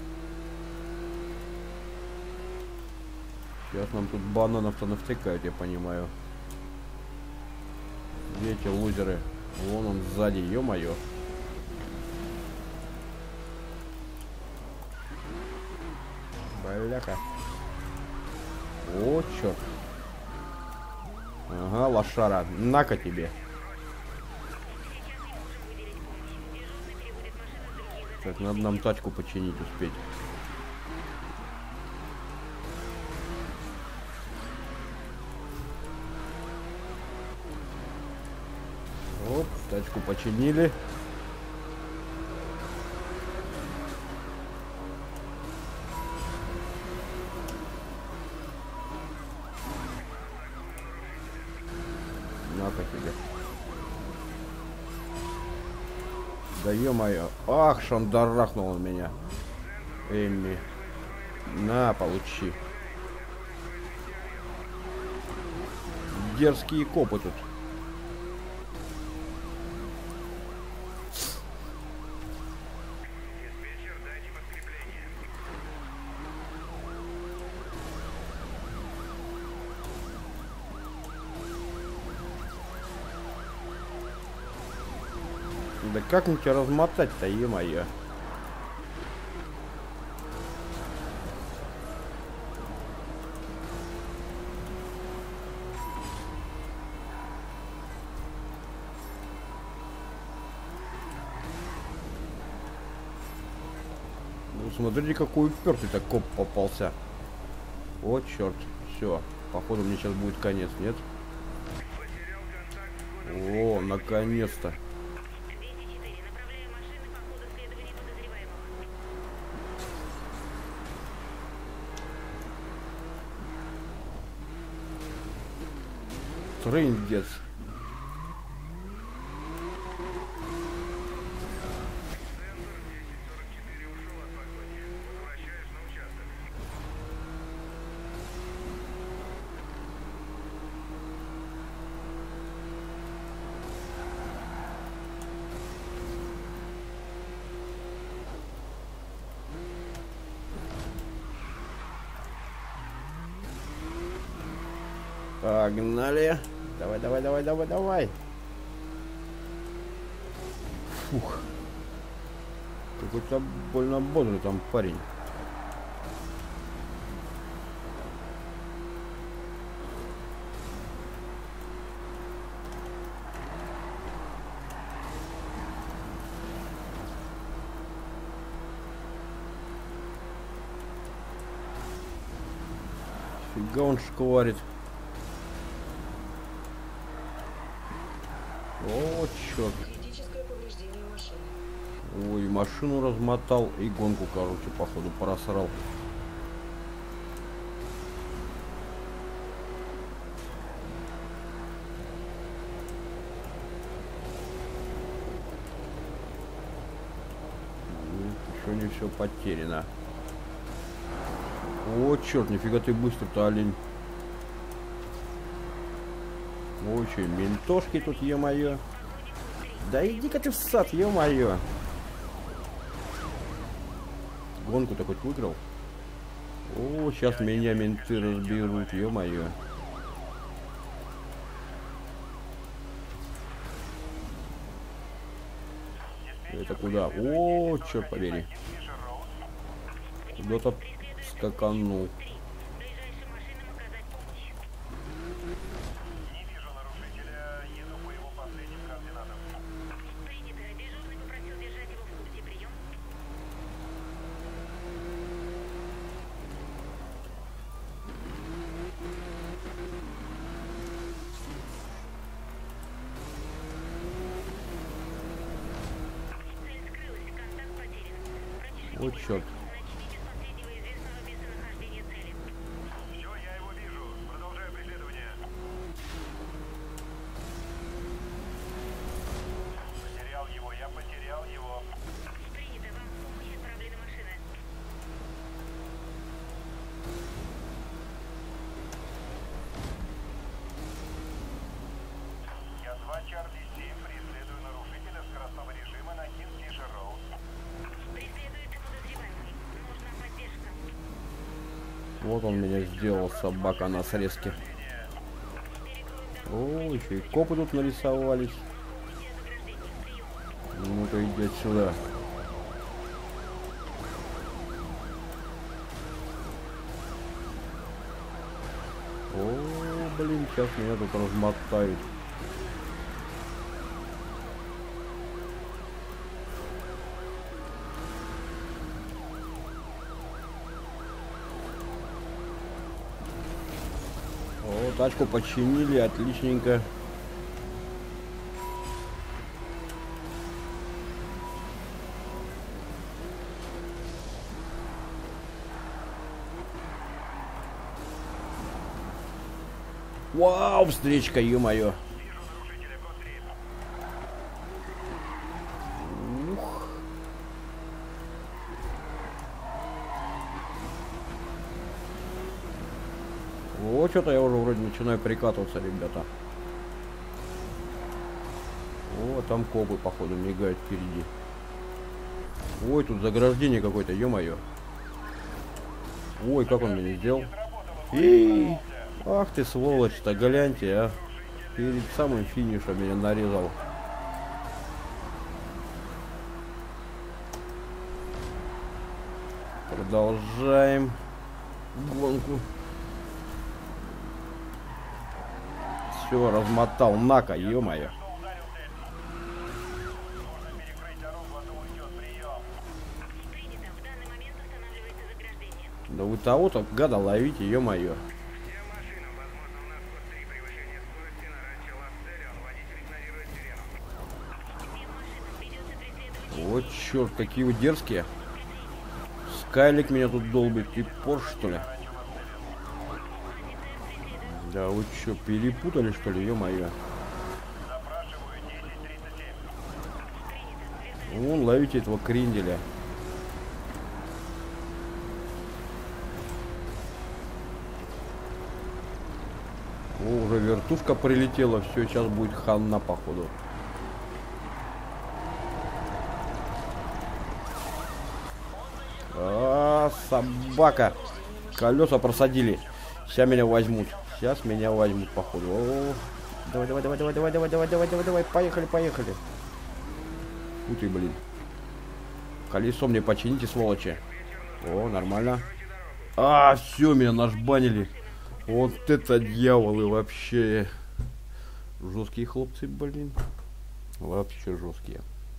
Сейчас нам тут бананов-то навтыкают, я понимаю. Где эти лузеры? Вон он сзади, ё-моё. Бляха. О, черт. Ага, лошара. На-ка тебе. Так, надо нам тачку починить успеть. Оп, тачку починили. На-ка тебе. Да ё-моё. Ах, шандарахнул он меня. Эмми. На, получи. Дерзкие копы тут. Диспетчер, дайте подкрепление. Да как мне тебя размотать-то, е-мое? Ну, смотрите, какой упертый-то коп попался. О, черт. Все. Походу, мне сейчас будет конец, нет? Потерял контакт с кодом. О, наконец-то. 204. Направляю машины по ходу следования подозреваемого. Трындец. Центр 1044 ушел от погони. Возвращаюсь на участок. Погнали. Давай, давай, давай, давай, давай. Фух. Какой-то больно бодрый там парень. Фига он шкварит. О, черт. Критическое повреждение машины. Ой, машину размотал и гонку, короче, походу просрал. Еще не все потеряно. О, черт, нифига ты быстро-то, олень. Ой, что, ментошки тут, ё-моё. Да иди-ка ты в сад, ё-моё. Гонку-то хоть выиграл? О, сейчас меня менты разберут, ё-моё. Это куда? О, черт побери. Куда-то скаканул. Ближайшим машинам оказать помощь. Не вижу нарушителя. Еду по его последним координатам. Принято. Дежурный попросил держать его в курсе. Прием. Цель скрылась. Контакт потерян. О, черт. Начните с последнего известного местонахождения цели. Все, я его вижу. Продолжаю преследование. Потерял его, я потерял его. Принято. Вам в помощь отправлена машина. Я 2 Чарли 7 преследую нарушителя скоростного режима на Кингфишер Роуд. Преследуется подозреваемый. Нужна поддержка. Вот он меня сделал, собака на срезке. О, еще и копы тут нарисовались. Ну-ка, иди отсюда. О, блин, сейчас меня тут размотают. О, тачку починили, отличненько. Вау, встречка, ё-моё. Ух. О, что-то я уже вроде начинаю прикатываться, ребята. О, там копы, походу, мигают впереди. Ой, тут заграждение какое-то, ё-моё. Ой, как он меня сделал. Эй! Ах ты сволочь-то, гляньте, а. Перед самым финишем меня нарезал. Продолжаем гонку. Все, размотал. На-ка, ё-моё. Принято. В данный момент устанавливается заграждение. Да вы того-то гада ловите, ё-моё. Всем машинам, возможно, у нас код 3 превышение скорости на ранчо Лас-Терион. Водитель игнорирует сирену. Всем машинам придется преследовать. Вот черт, какие вы дерзкие. Скайлик меня тут долбит. И Порш, что ли? Да вы чё, перепутали, что ли, ё-моё? Вон, ловите этого кренделя. О, уже вертушка прилетела. Все, сейчас будет хана, походу. А, собака. Колеса просадили. Сейчас меня возьмут. Сейчас меня возьмут, походу. О, давай, давай, давай, давай, давай, давай, давай, давай, давай, давай. Поехали, поехали. Фу ты, блин. Колесо мне почините, сволочи. О, нормально. А, все, меня нажбанили. Вот это дьяволы вообще. Жесткие хлопцы, блин. Вообще жесткие.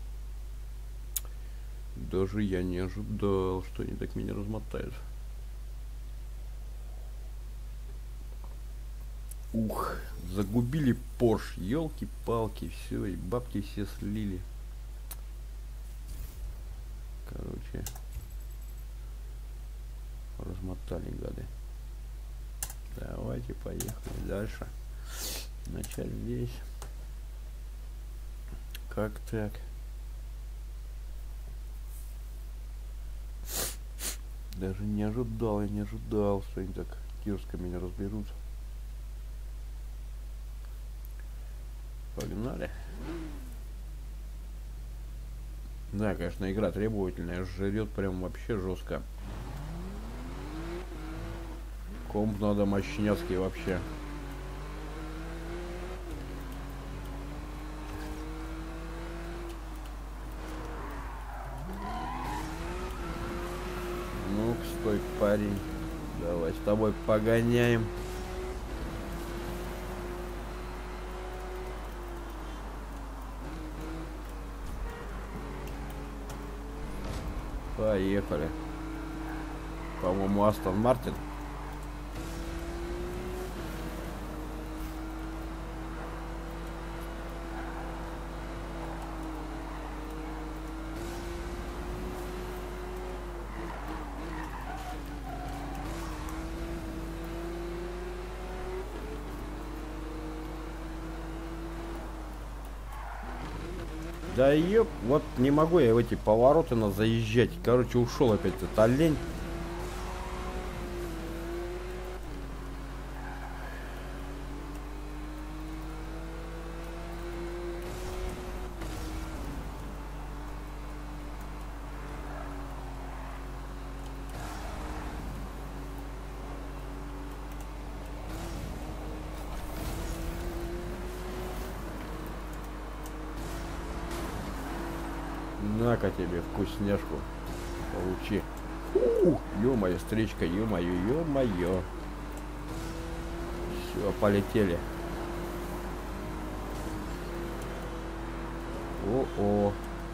Даже я не ожидал, что они так меня размотают. Ух, загубили Порш, елки-палки, все, и бабки все слили. Короче, размотали, гады. Давайте поехали дальше. Начать здесь. Как так? Даже не ожидал, я не ожидал, что они так дерзко меня разберут. Погнали. Да, конечно, игра требовательная, жрет прям вообще жестко. Комп надо мощняцкий вообще. Ну-ка, стой, парень. Давай с тобой погоняем. Поехали. По-моему, Астон Мартин. Да ёп, вот не могу я в эти повороты заезжать. Короче, ушел опять этот олень. На-ка тебе вкусняшку. Получи. Ё-моё, встречка, ё-моё, ё-моё. Все, полетели. О-о.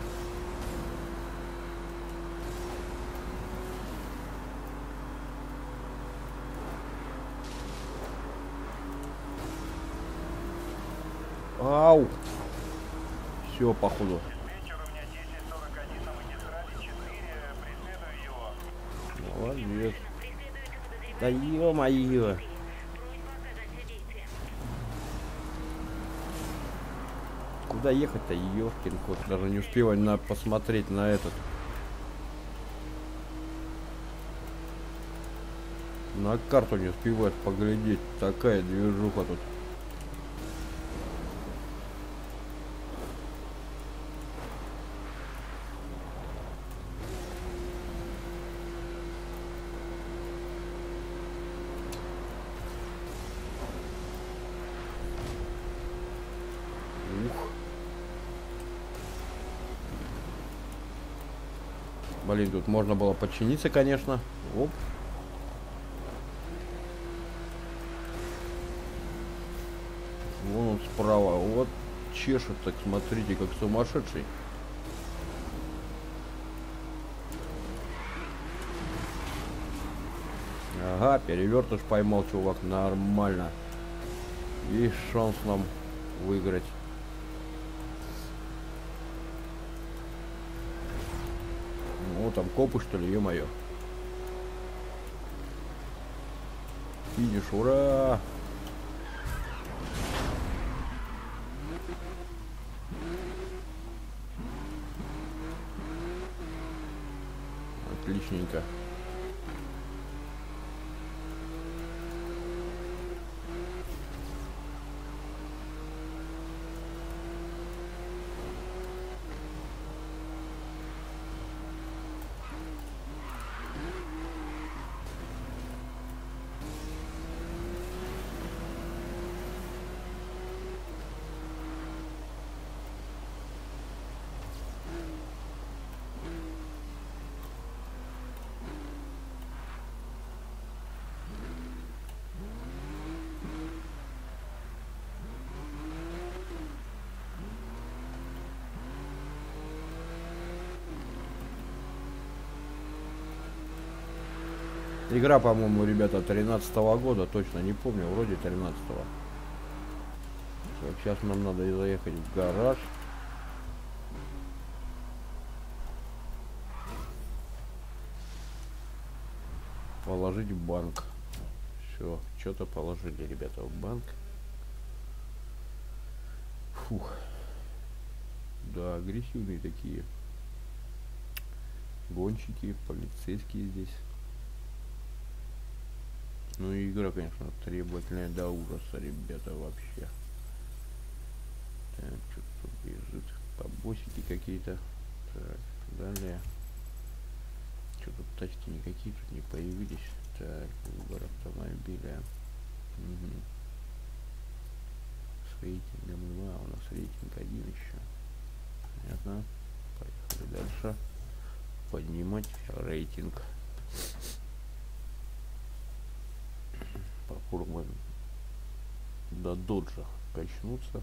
Ау. Все, походу. Диспетчер, у меня 1041 на магистрали 4, преследую его. Молодец. Да ё-моё. Куда ехать-то, ёшкин кот? Даже не успеваю посмотреть на этот. На карту не успевать поглядеть. Такая движуха тут. Блин, тут можно было подчиниться, конечно. Оп. Вон он справа. Вот чешет, так смотрите, как сумасшедший. Ага, перевертыш поймал, чувак. Нормально. Есть шанс нам выиграть. Ну, там копы, что ли, ё-моё. Финиш, ура! Отличненько. Игра, по-моему, ребята, 13-го года, точно не помню, вроде 13-го. Сейчас нам надо заехать в гараж. Положить в банк. Все, что-то положили, ребята, в банк. Фух. Да, агрессивные такие гонщики, полицейские здесь. Ну и игра, конечно, требовательная до ужаса, ребята, вообще. Так, что тут бежит? Побосики какие-то. Так, далее. Что тут тачки никакие тут не появились. Так, выбор автомобиля. Угу. С рейтингом 2, у нас рейтинг 1 еще. Понятно. Поехали дальше. Поднимать рейтинг. Попробуем до доджа качнуться.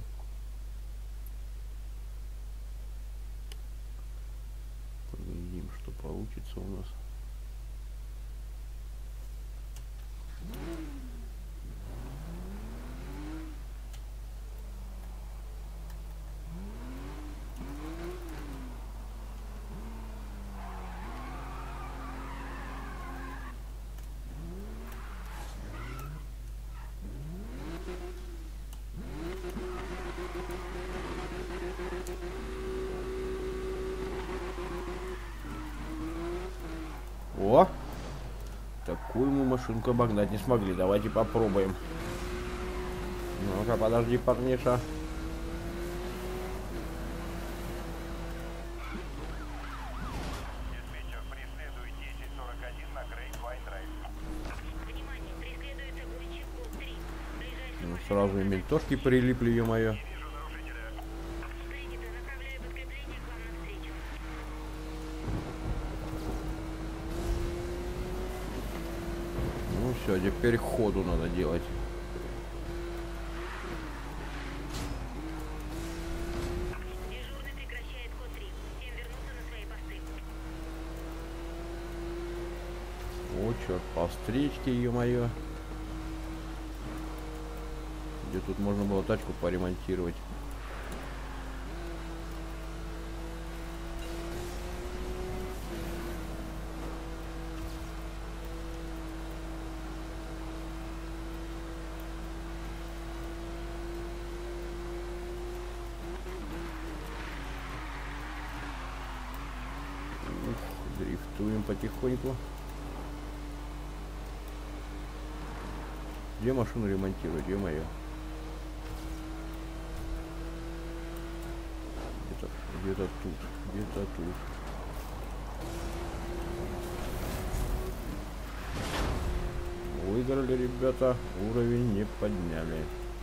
Поглядим, что получится у нас. О! Такую мы машинку обогнать не смогли. Давайте попробуем. Ну-ка, подожди, парниша. Диспетчер, преследую 1041 на Great White Drive. Внимание, преследуется гонщик Гол-3. Ближайший Ну, сразу и ментошки прилипли, ё-моё. Вижу нарушителя. принято, направляю подкрепление к вам навстречу. Все, теперь ходу надо делать. Дежурный прекращает код 3. Всем вернуться на свои посты. О, черт, по встречке, ё-моё. Где тут можно было тачку поремонтировать. Ух, дрифтуем потихоньку. Где машину ремонтировать, ё-моё? Где-то тут, где-то тут. Выиграли, ребята, уровень не подняли.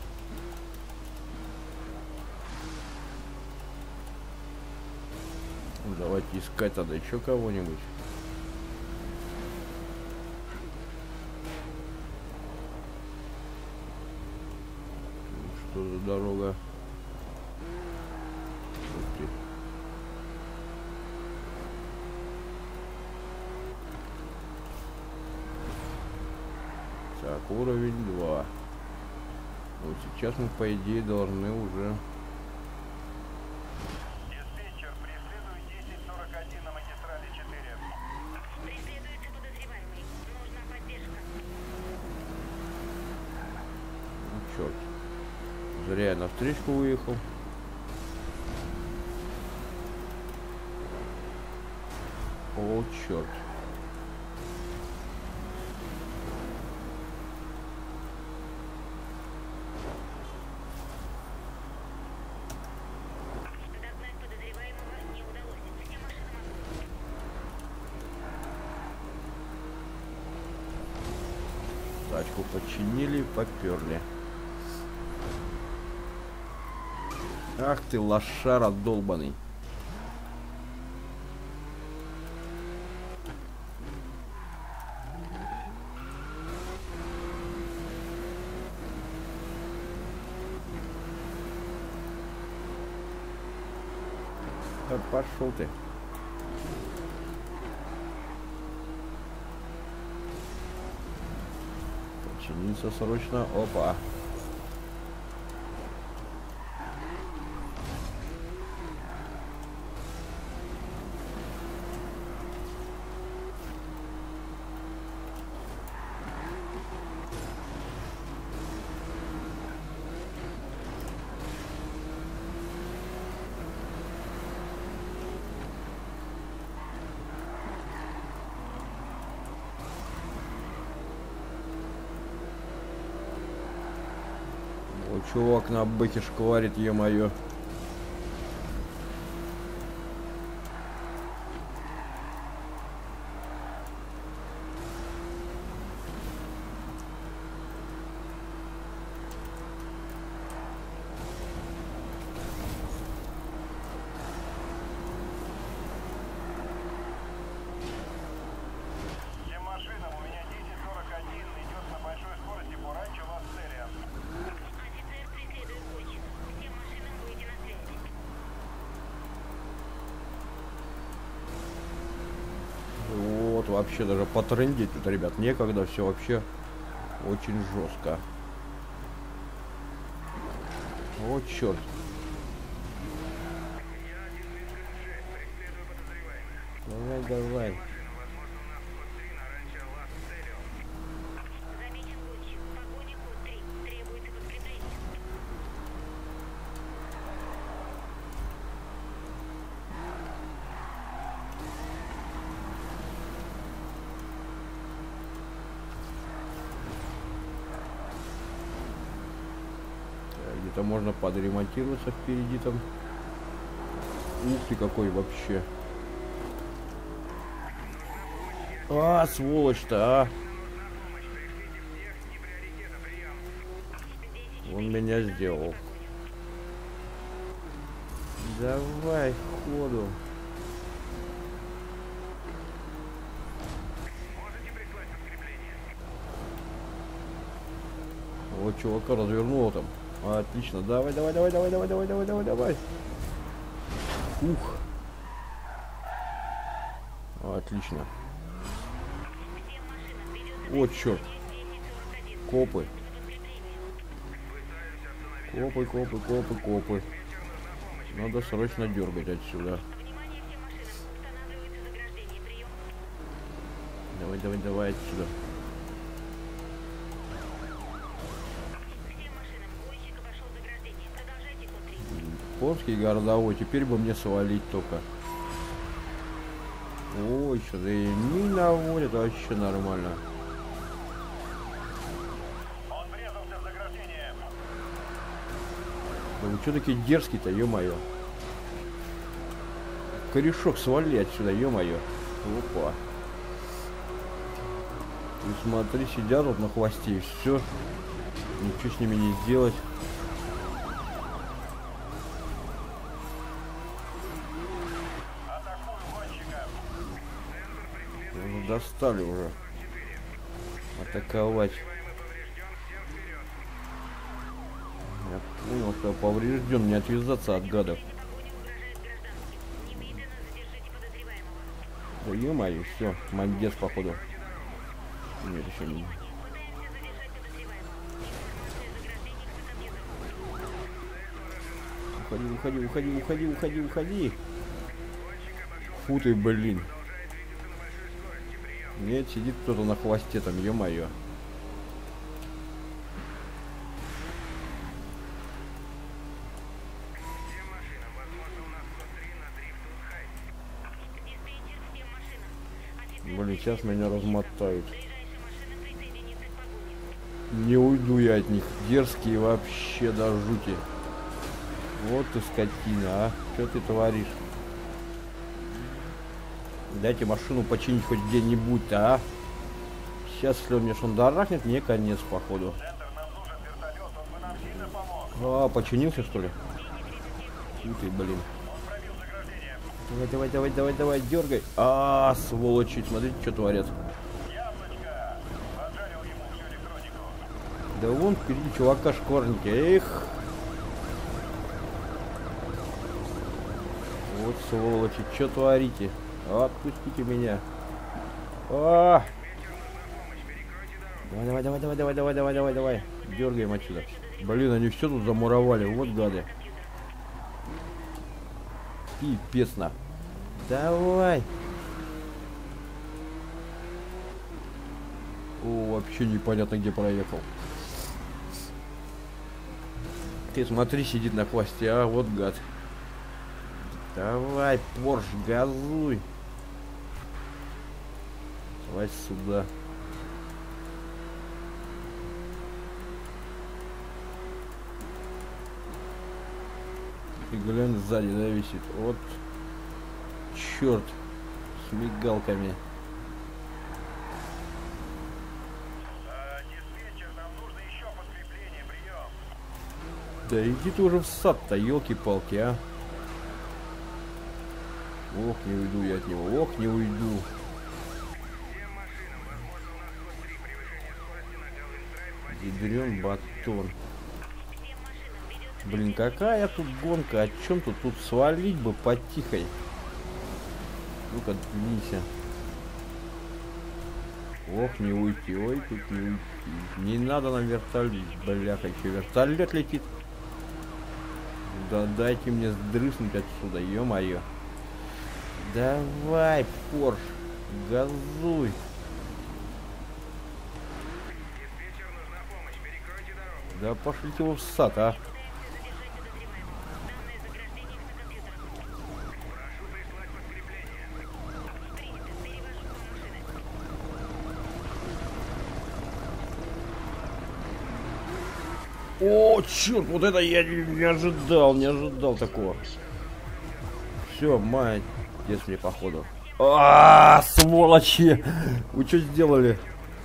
Ну, давайте искать тогда еще кого-нибудь. Что за дорога? Ух ты. Так, уровень 2. Вот сейчас мы, по идее, должны уже... Диспетчер, преследую 1041 на магистрали 4. Преследуется подозреваемый. Нужна поддержка. Ну, черт. Зря я на встречку выехал. О, черт. Догнать подозреваемого не удалось. Все машины могут. Тачку починили, поперли. Ах ты, лошара долбаный. Да пошел ты. Починиться срочно. Опа. О, чувак на бэке шкварит, ё-моё. Всем машинам, у меня 1041 идет на большой скорости по ранчо Лас-Селиас. Офицер преследует гонщика. Всем машинам выйти на связь. Вот, вообще даже потрындеть тут, ребят, некогда, все вообще очень жестко. О, черт. Я 1 Линкольн 6, преследую подозреваемых. Давай. Машина, возможно, у нас код 3 на ранчо Лас-Селиас. Замечен гонщик. Погоня код 3. Требуется подкрепление. Где-то можно подремонтироваться впереди там. Ух ты, какой вообще. А, сволочь-то, а. Нужна помощь, пришлите всех, не приоритета, прием. Он меня сделал. Давай, ходу. Можете прислать подкрепление? Вот чувака развернуло там. Отлично. Давай. Ух. Отлично. О, черт. Копы. Копы. Надо срочно дергать отсюда. Давай отсюда. Японский городовой, теперь бы мне свалить только. Ой, что-то и не наводят, вообще нормально. Он врезался в заграждение. Да вы что такие дерзкие-то, ё-моё. Корешок, свали отсюда, ё-моё. Опа. Ты смотри, сидят вот на хвосте и все. Ничего с ними не сделать. Достали уже. Атаковать. Я понял, что я поврежден, не отвязаться от гадов. Да ё-моё, все, мандец походу. Нет, еще не. Уходи. Фу ты, блин. Нет, сидит кто-то на хвосте там, ё-моё. Блин, сейчас меня размотают. Не уйду я от них. Дерзкие вообще до жути. Вот ты скотина, а. Что ты творишь? Дайте машину починить хоть где-нибудь-то, а. Сейчас, если он мне шандарахнет, мне конец, походу. А, починился, что ли? Ух ты, блин. Давай, дергай. А, сволочи, смотрите, что творят. Да вон впереди чувака шкварники. Эх. Вот сволочи, что творите? Отпустите меня. А! Давай. Дергаем отсюда. Блин, они все тут замуровали. Вот гады. Пипец-на. Давай. О, вообще непонятно, где проехал. Ты смотри, сидит на хвосте, а вот гад. Давай, Порш, газуй. Давай сюда. И глянь, сзади, да, висит. Вот. Черт. С мигалками. Диспетчер, нам нужно еще подкрепление, прием. Да иди ты уже в сад-то, елки-палки, а. Ох, не уйду я от него. Ох, не уйду. Ядрен батон. Блин, какая тут гонка? О чем тут? Тут свалить бы потихой. Ну-ка, двинься. Ох, не уйти. Ой, тут не уйти. Не надо нам вертолет. Бляха, еще вертолет летит. Да дайте мне сдрыснуть отсюда, ё-моё. Давай, Порш, газуй. Диспетчер, нужна помощь, перекройте дорогу. Да пошлите его в сад, а. Прошу прислать подкрепление. О, черт, вот это я не ожидал такого. Все, мать, здесь мне походу. А, сволочи! Вы что сделали?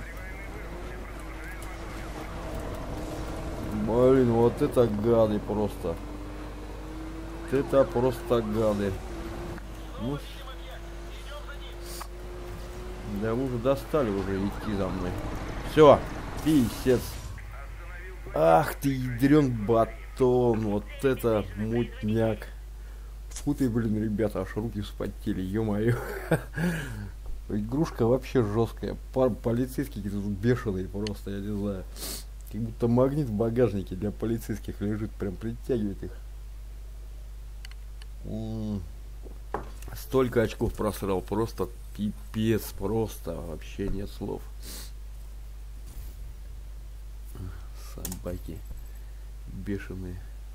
Блин, вот это гады просто. Это просто гады. Ну, да вы уже достали уже идти за мной. Все, писец. Ах ты, ядрен батон, вот это мутняк. Фу ты, блин, ребята, аж руки вспотели, ё-моё. Игрушка вообще жесткая. Полицейские тут бешеные просто, я не знаю. Как будто магнит в багажнике для полицейских лежит, прям притягивает их. Столько очков просрал, просто пипец, просто вообще нет слов. Собаки бешеные.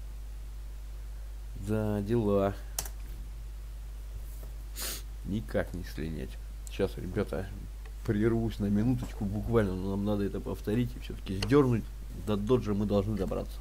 Да, дела. Никак не слинять. Сейчас, ребята, прервусь на минуточку буквально, но нам надо это повторить и все-таки сдернуть. До доджа мы должны добраться.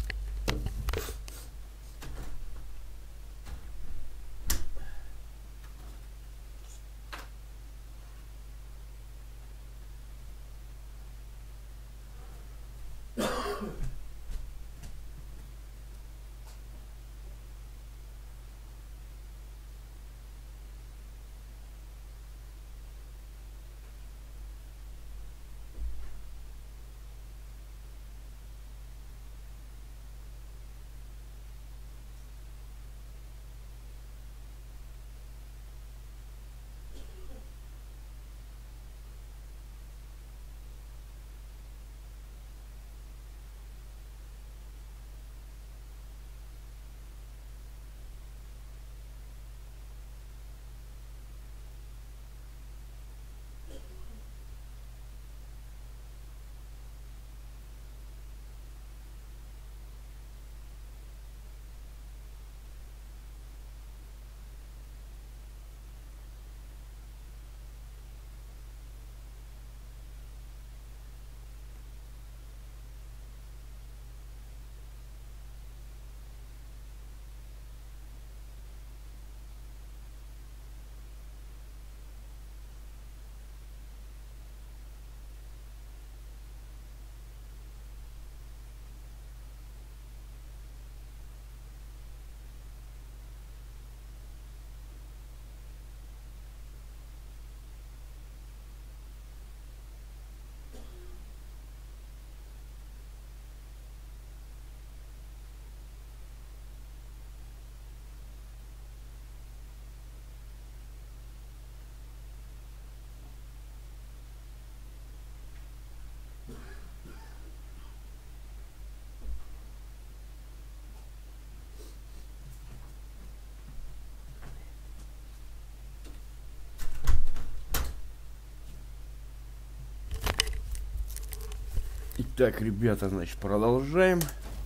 Итак, ребята, значит, продолжаем.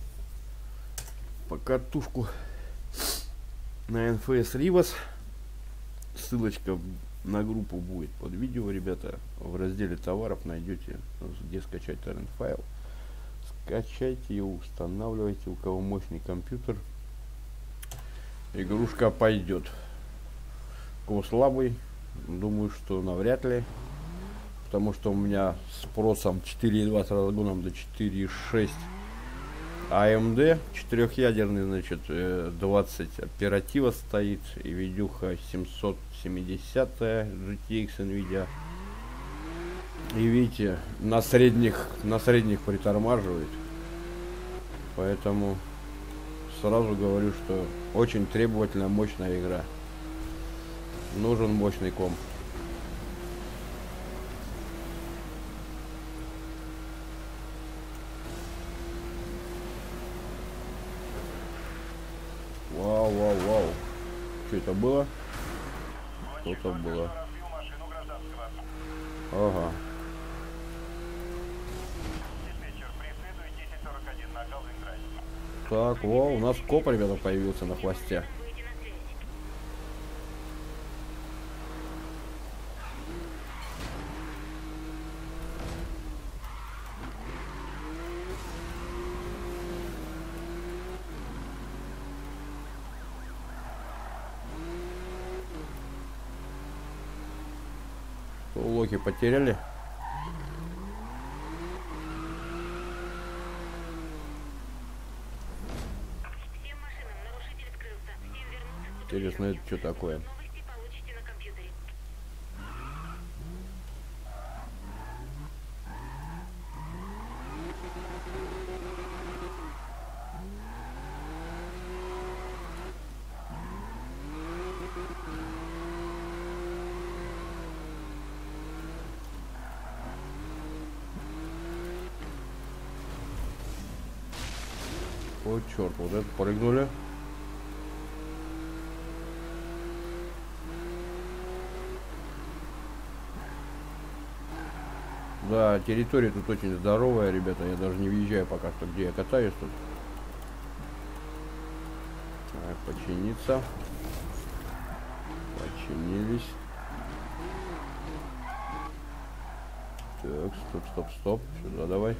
Покатушку на NFS Rivas. Ссылочка на группу будет под видео, ребята. В разделе товаров найдете, где скачать торрент файл. Скачайте его, устанавливайте, у кого мощный компьютер. Игрушка пойдет. У кого слабый, думаю, что навряд ли. Потому что у меня с просом 4.2 с разгоном до 4.6 AMD, четырехъядерный, значит, 20 оператива стоит, и видюха 770 GTX Nvidia. И видите, на средних притормаживает. Поэтому сразу говорю, что очень требовательная, мощная игра. Нужен мощный комп. Вау. Что это было? Что-то было. Ага. Так, у нас коп, ребята, появился на хвосте. Локи потеряли. Всем машинам нарушитель скрылся. Всем вернуться. Интересно, это что такое? Новости получите на компьютере. О, черт, вот это прыгнули. Да, территория тут очень здоровая, ребята. Я даже не въезжаю пока что, где я катаюсь тут. Так, починиться. Починились. Так, стоп, стоп, стоп. Сюда давай.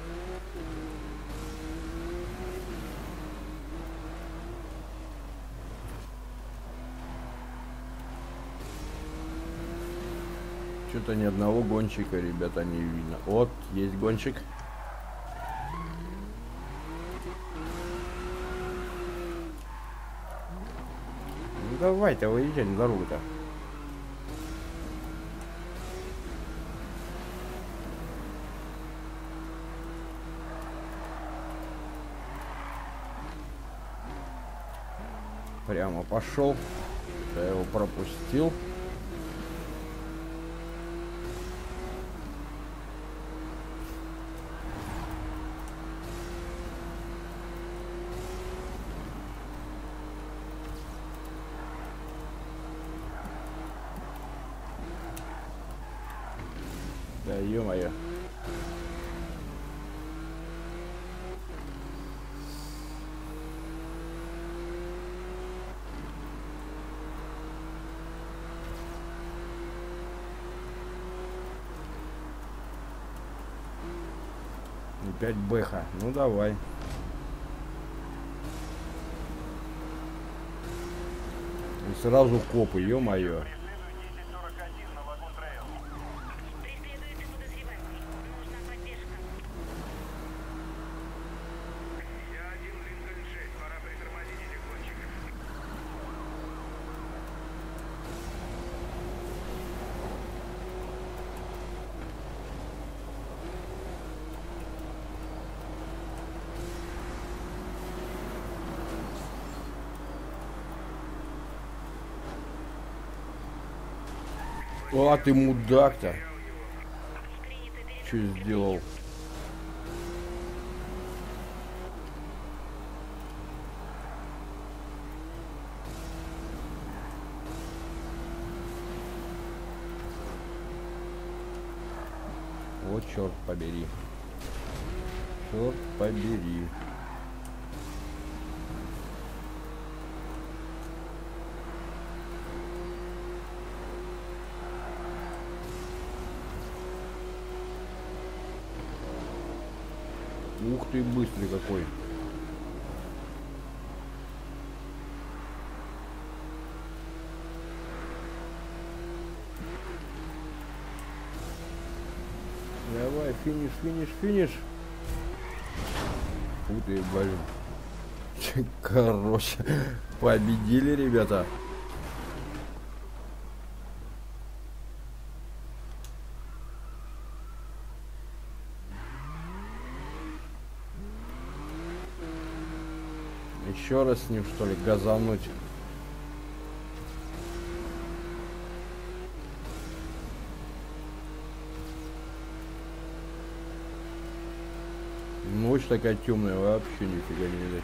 Что-то ни одного гонщика, ребята, не видно. Вот, есть гонщик. Ну давай-то выезжай на дорогу-то. Прямо пошел. Я его пропустил. Да ё-моё. Опять бэха. Ну давай. И сразу копы, ё-моё. Преследуй 1041 на вагон Трейл. Преследуется подозреваемый. Нужна поддержка. Я один Линкольн 6. Пора притормозить этих гонщиков. О, а ты мудак-то. Принято Что сделал? Вот черт побери. Черт побери. Ух ты, быстрый какой. Давай, финиш, финиш, финиш. Ух ты, блин. Короче, победили, ребята. Еще раз с ним, что ли, газануть. Ночь такая темная, вообще нифига не видать.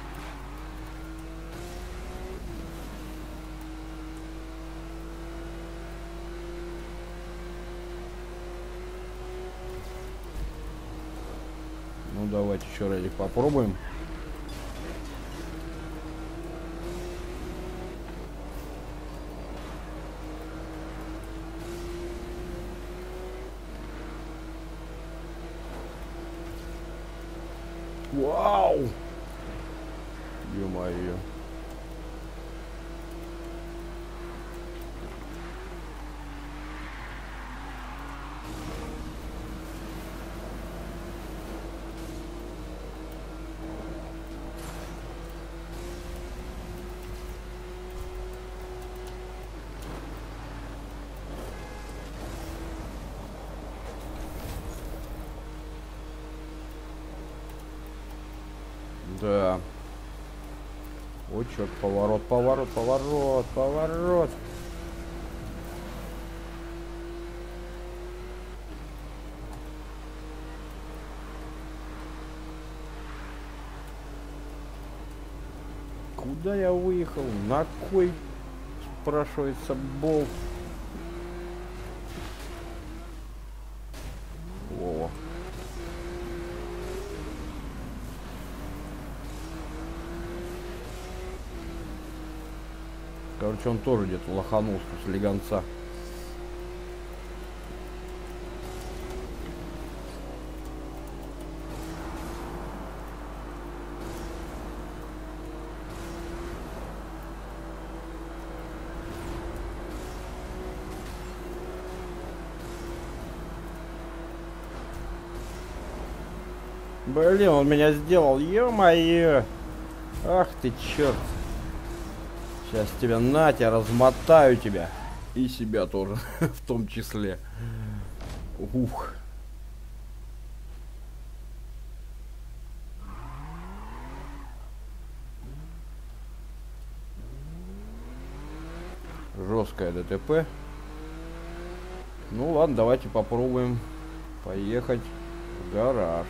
Ну давайте еще разик попробуем. Вау! Ё-моё. Да. Ой, черт, поворот, поворот, поворот, поворот. Куда я выехал? На кой? Спрашивается болт. О. Короче, он тоже где-то лоханулся с легонца. Блин, он меня сделал, ё-моё! Ах ты черт! Сейчас тебя на тебя, размотаю тебя. И себя тоже, в том числе. Ух. Жесткое ДТП. Ну ладно, давайте попробуем поехать в гараж.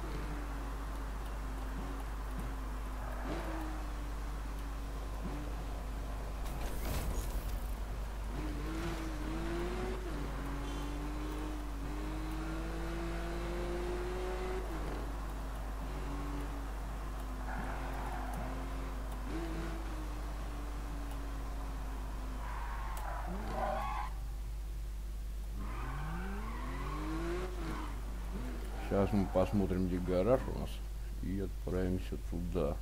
Сейчас мы посмотрим, где гараж у нас, и отправимся туда.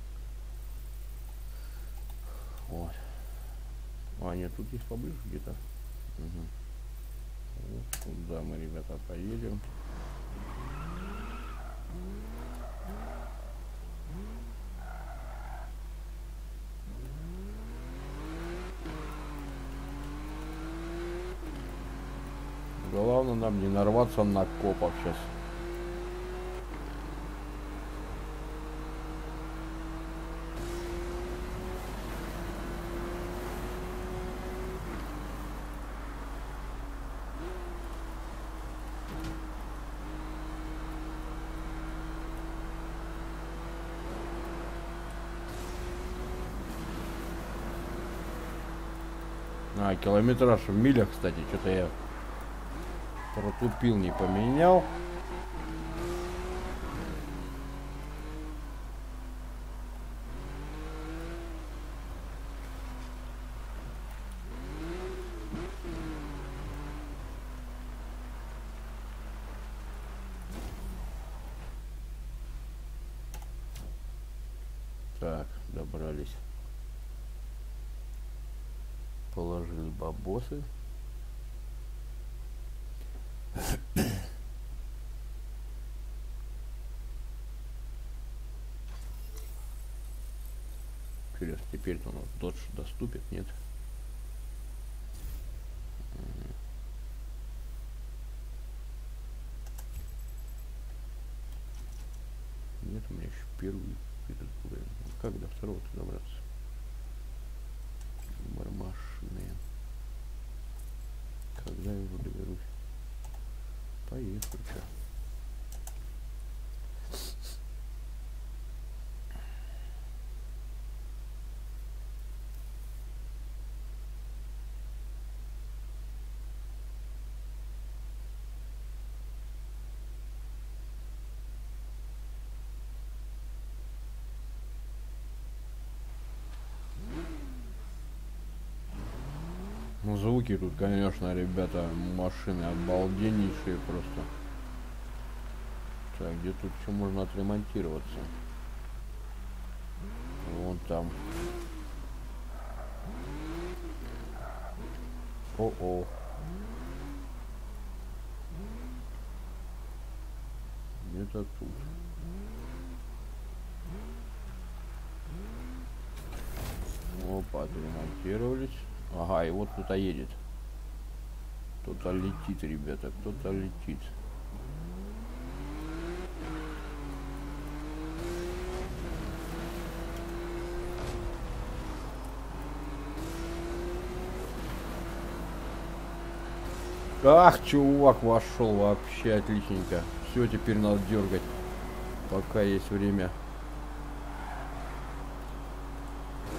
Вот. А, нет, тут есть поближе где-то. Угу. Вот туда мы, ребята, поедем. Главное нам не нарваться на копов сейчас. А, километраж в милях, кстати, что-то я протупил, не поменял. Так, добрались. Положили бабосы. Интересно, теперь-то у нас Dodge доступит, нет? Нет, у меня еще первый. Как до второго-то добраться? Машины. Когда я его доберусь? Поехали, что? Ну, звуки тут, конечно, ребята, машины обалденнейшие просто. Так, где тут еще можно отремонтироваться? Вон там. О-о. Где-то тут. Опа, отремонтировались. Ага, и вот кто-то едет. Кто-то летит, ребята, кто-то летит. Ах, чувак вошел, вообще отличненько. Все, теперь надо дергать, пока есть время.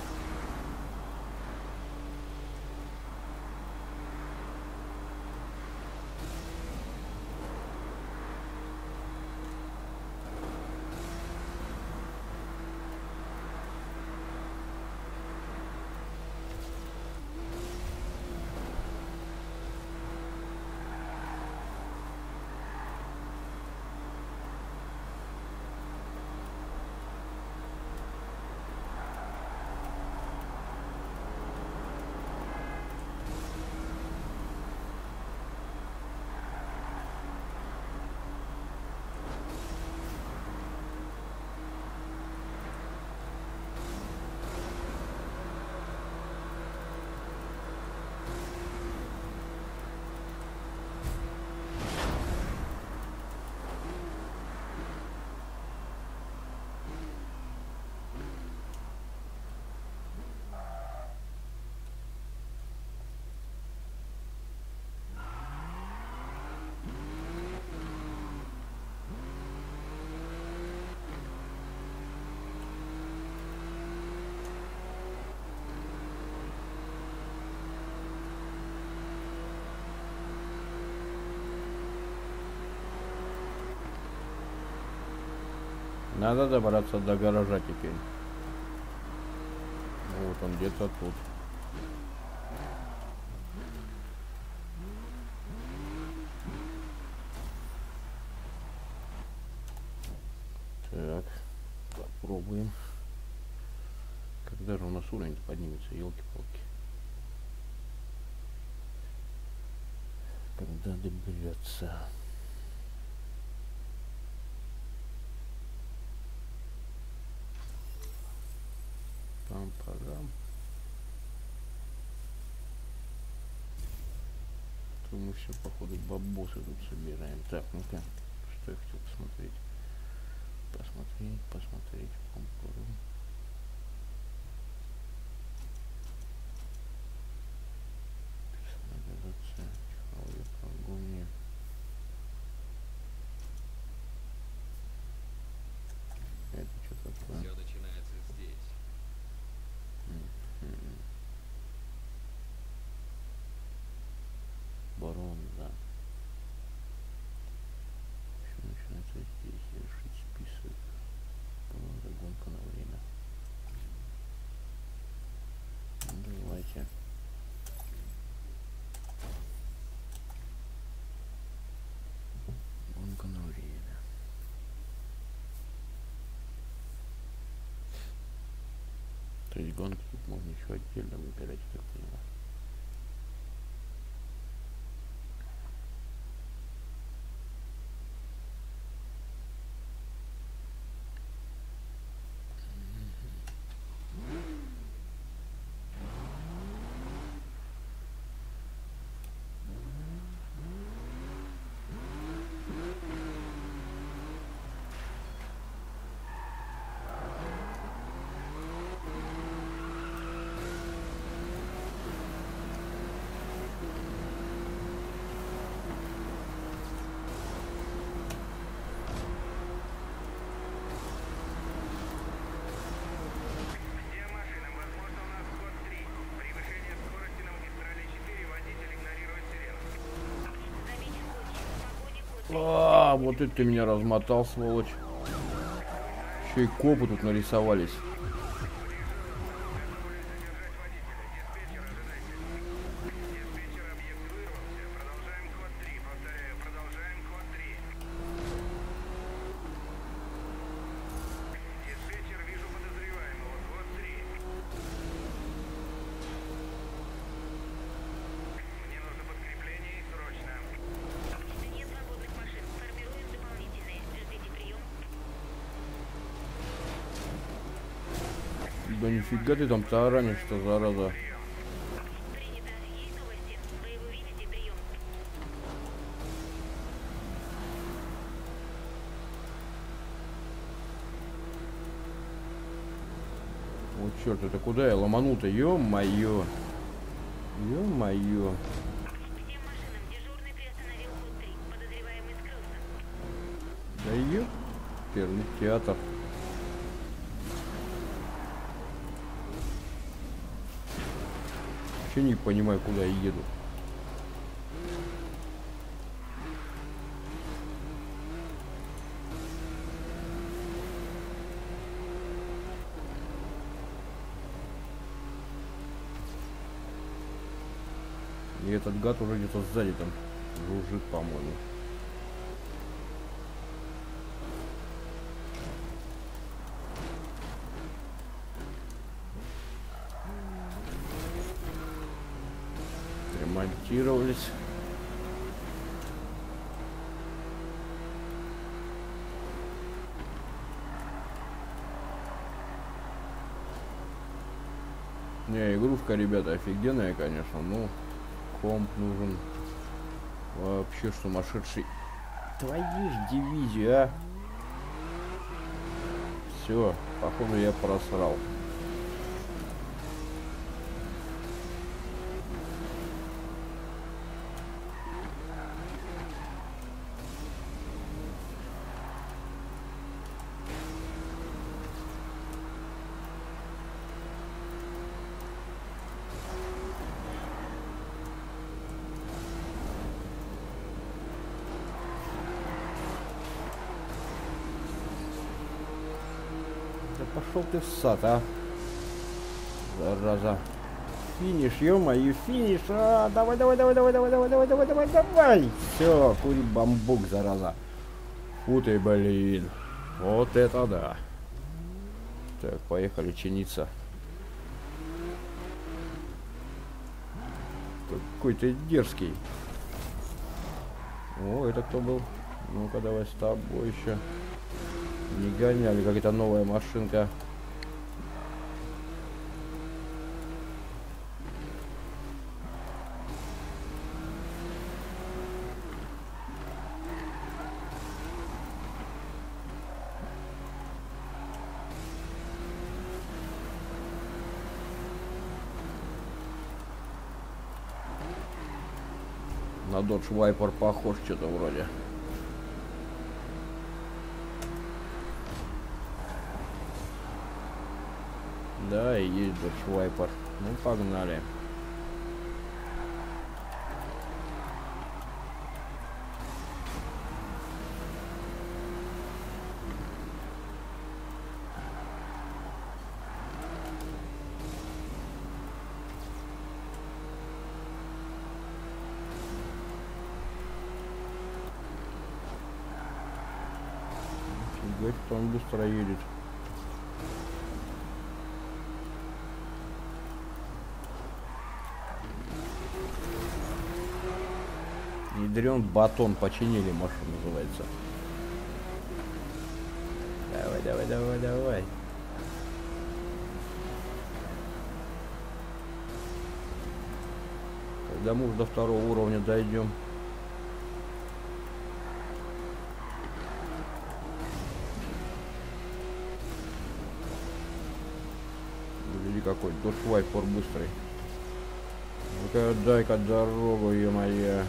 Надо добраться до гаража теперь. Вот он где-то тут. Так, попробуем. Когда же у нас уровень поднимется, елки-палки. Когда доберется. Пам-парам. То мы все, походу, бабосы тут собираем. Так, ну-ка, что я хотел посмотреть. Посмотреть. Пам-парам. Персонализация. Человек в огонь. Это что такое? Все начинается здесь. Бронза. Все начинается здесь. Решить список. Бронза, гонка на время. Ну, давайте. Гонка на время. То есть гонки тут можно еще отдельно выбирать, я так понимаю. Всем машинам, возможно, у нас код 3. Превышение скорости на магистрали 4, водитель игнорирует сирену. Замечен код. Погоня код. А, вот это ты меня размотал, сволочь. Еще и копы тут нарисовались. Диспетчер, объект вырвался. Продолжаем код 3. Повторяю, продолжаем код 3. Диспетчер, вижу подозреваемого. Код 3. Мне нужно подкрепление и срочно. Нет свободных машин. Формируем дополнительные. Ждите прием. Да нифига ты там таранишь-то, зараза. Принято. Есть новости? Вы его видите? Прием. Вот черт, это куда я ломану-то? Ё-моё. Ё-моё. Всем машинам дежурный приостановил код 3. Подозреваемый скрылся. Да ёперный театр. Вообще не понимаю, куда я еду. И этот гад уже где-то сзади там жужжит, по-моему. Ремонтировались. Не, игрушка, ребята, офигенная, конечно, но комп нужен вообще сумасшедший. Твою ж дивизию, а! Все, походу я просрал. пошел ты в сад, а? Зараза. Финиш, ё-моё, финиш. А, давай. Все, кури бамбук, зараза. Фу ты, блин. Вот это да. Так, поехали чиниться. Какой ты дерзкий. О, это кто был? Ну-ка, давай с тобой еще. Не гоняли, какая-то новая машинка. На Dodge Viper похож что-то вроде. Да, и есть Dodge Viper. Ну, погнали. Фига, что он быстро едет. Ядрен батон, починили машину, называется. Давай. Когда мы уже до второго уровня дойдем. Гляди, какой Dodge Viper быстрый. Ну-ка, дай-ка дорогу, ё-моё.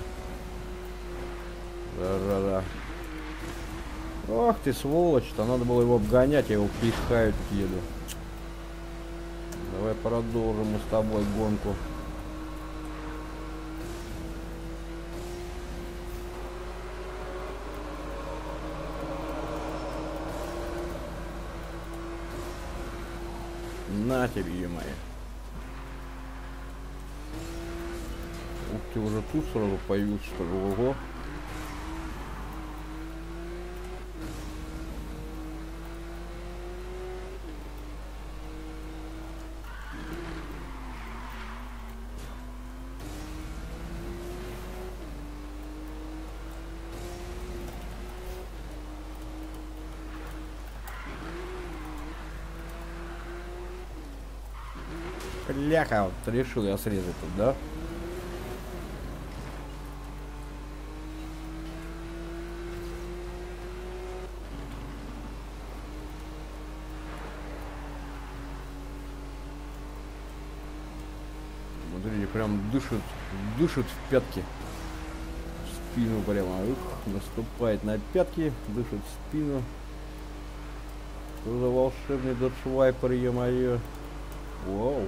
Да. Ох ты, сволочь-то, надо было его обгонять, я его пихаю, тут еду. Давай продолжим мы с тобой гонку. На тебе, ё-моё. Ух ты, уже тут сразу появился, что ли, ого. Бляха, вот решил я срезать тут, да? Смотрите, прям дышит в пятки. В спину прямо, наступает на пятки, дышит в спину. Что за волшебный Dodge Viper, ё-моё. Вау.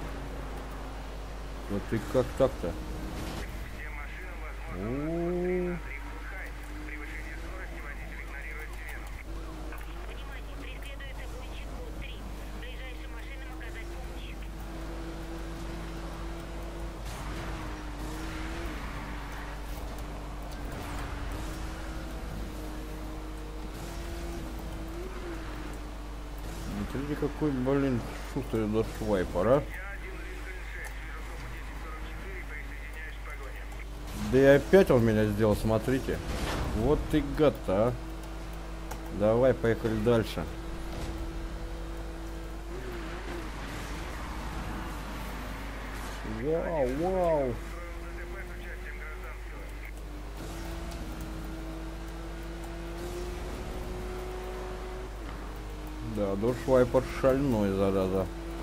Вот ты как так-то? Всем машинам возможно на дрифт хай. Превышение скорости водитель игнорирует сирену. Внимание, преследуется гонщик код 3. Ближайшим машинам оказать помощь. Смотрите, какой, блин, шустрый Dodge Viper, а? Да и опять он меня сделал, смотрите. Вот ты гад-то, а. Давай, поехали дальше. Вау. Да, Dodge Viper шальной, зараза.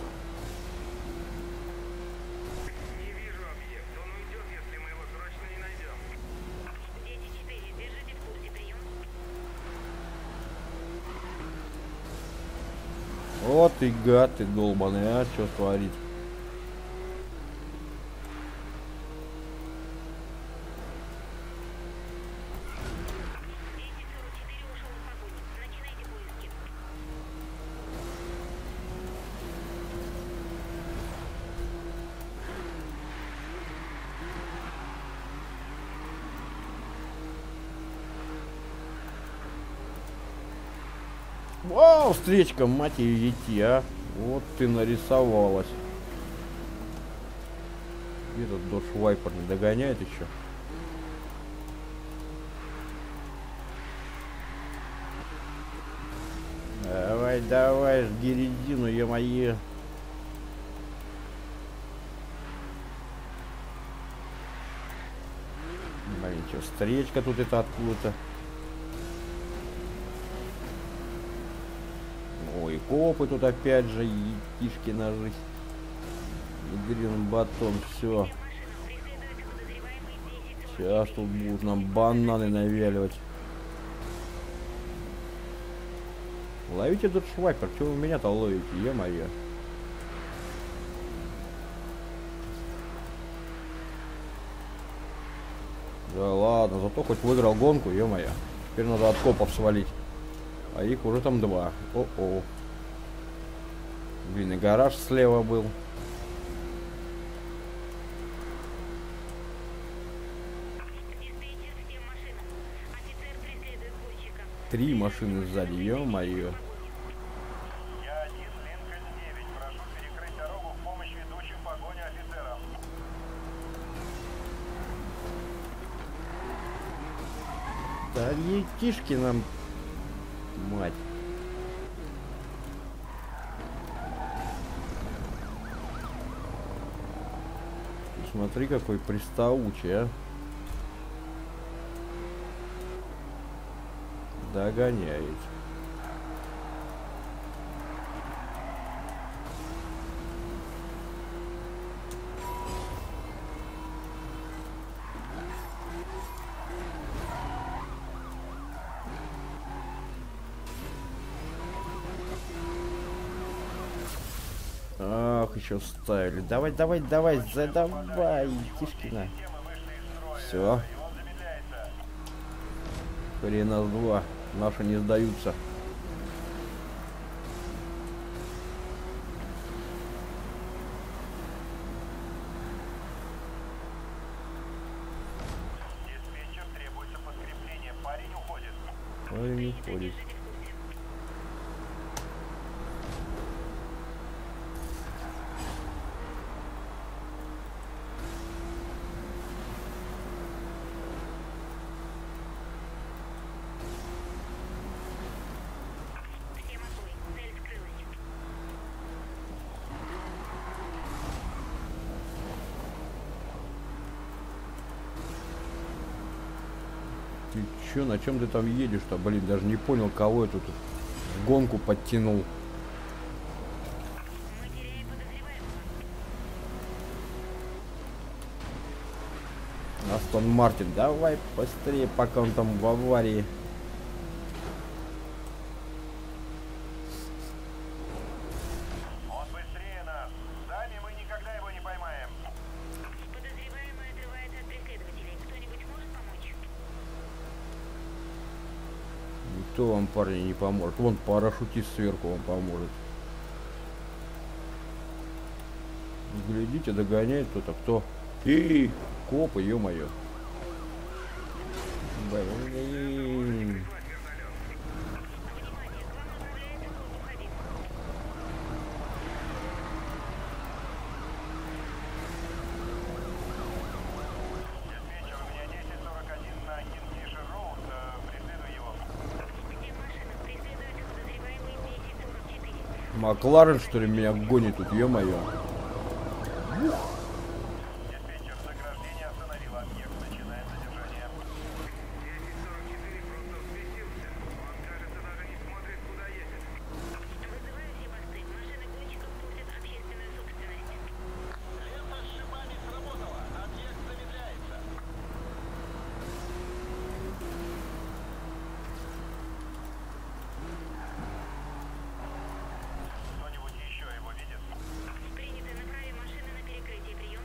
Не вижу объект. Он уйдет, если мы его срочно не найдем. Дети 4, держите в курсе, прием. Вот ты гад, ты долбаный, а, что творит? Дети 44 ушел в погоню. Начинайте поиски. Вау, встречка, мать ее идти, а. Вот ты нарисовалась. Этот Dodge Viper не догоняет еще. Давай, давай, жги резину, ё-моё. Блин, что, встречка тут это откуда-то. Ой, копы тут опять же, етишки ножись. Ядрен батон, все. Сейчас тут будут нам бананы навяливать. Ловите тут швайпер, чего вы меня-то ловите, е-мое. Да ладно, зато хоть выиграл гонку, е-мое. Теперь надо от копов свалить. А их уже там 2. О-о. Блин, и гараж слева был. Диспетчер, всем машинам. Офицер преследует гонщика. 3 машины сзади, ё-моё. Я 1, Линкольн 9. Прошу перекрыть дорогу в помощь ведущим погони офицерам. Да етишки нам, мать. Смотри, какой приставучий, а. Догоняет. Ах, еще ставили. Давай, давай, давай, задавай, Тишкина. Все. Хрена с два. Наши не сдаются. Диспетчер, требуется подкрепление. Парень уходит. Парень уходит. Всем отбой. Цель скрылась. Ты чё, на чем ты там едешь-то? Блин, даже не понял, кого я тут в гонку подтянул. Мы теряем подозреваемого. Астон Мартин, давай быстрее, пока он там в аварии. Он быстрее нас. Сами мы никогда его не поймаем. Подозреваемый отрывается от преследователей. Кто-нибудь может помочь? Никто вам, парни, не поможет. Вон парашютист сверху вам поможет. Глядите, догоняет кто-то. Кто? И копы, ё-моё. Блин. Внимание, к вам направляется уходить. Диспетчер, у меня 1041 на Кингфишер Роуд. Преследуй его. Всем машинам преследуется подозреваемый 1044. Макларен, что ли, меня гонит тут, ё-моё. Диспетчер, заграждение остановило объект. Начинаем задержание. 1044 просто взбесился. Он, кажется, даже не смотрит, куда едет. Вызываю все посты. Машины гонщиков портят общественную собственность. Лента с шипами сработала. Объект замедляется. Кто-нибудь еще его видит? Принято. Направим машины на перекрытие. Прием.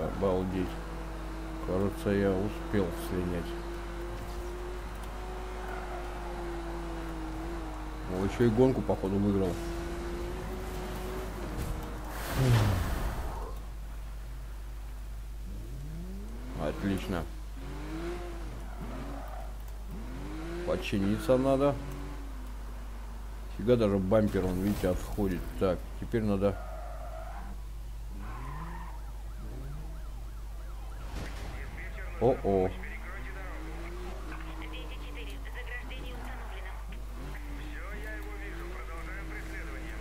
Обалдеть. Кажется, я успел слинять. О, еще и гонку, походу, выиграл. Отлично. Починиться надо. Фига, даже бампер, он, видите, отходит. Так, теперь надо... О-о. 204. Заграждение установлено. Все, я его вижу. Продолжаем преследование.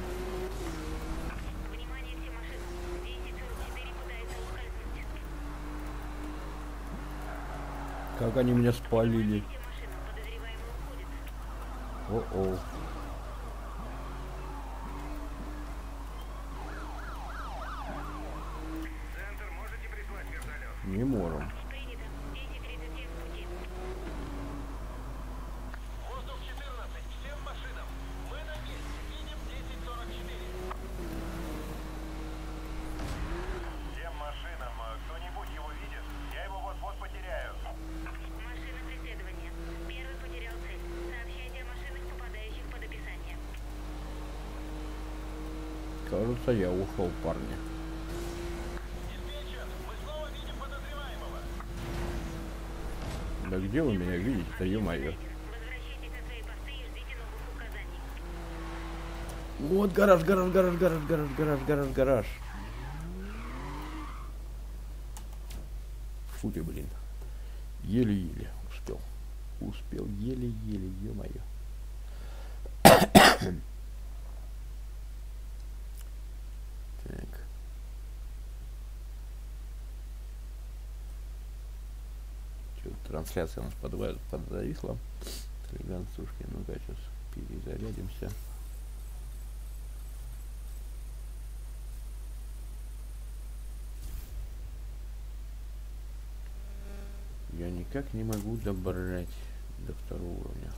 Внимание всем машинам. 244 пытается ускользнуть. Как они меня спалили. Всем машинам. Подозреваемый уходит. О-о. Центр, можете прислать вертолет? Не можем. Принято. 237 в пути. Воздух 14. Всем машинам. Мы на месте. Видим 1044. Всем машинам. Кто-нибудь его видит? Я его вот-вот потеряю. Машина преследования. Первый потерял цель. Сообщайте о машинах, попадающих под описание. Кажется, я ушел, парни. Диспетчер, мы снова видим подозреваемого. Да где вы меня видите-то, ё-моё? Возвращайтесь на свои посты и ждите новых указаний. Вот гараж, гараж, гараж, гараж, гараж, гараж, гараж, гараж. Фу ты, блин. Еле-еле успел. Успел еле-еле, ё-моё. Так. Чё, трансляция у нас подзависла. Телеграм-сушки. Ну-ка, сейчас перезарядимся. Я никак не могу добрать до второго уровня.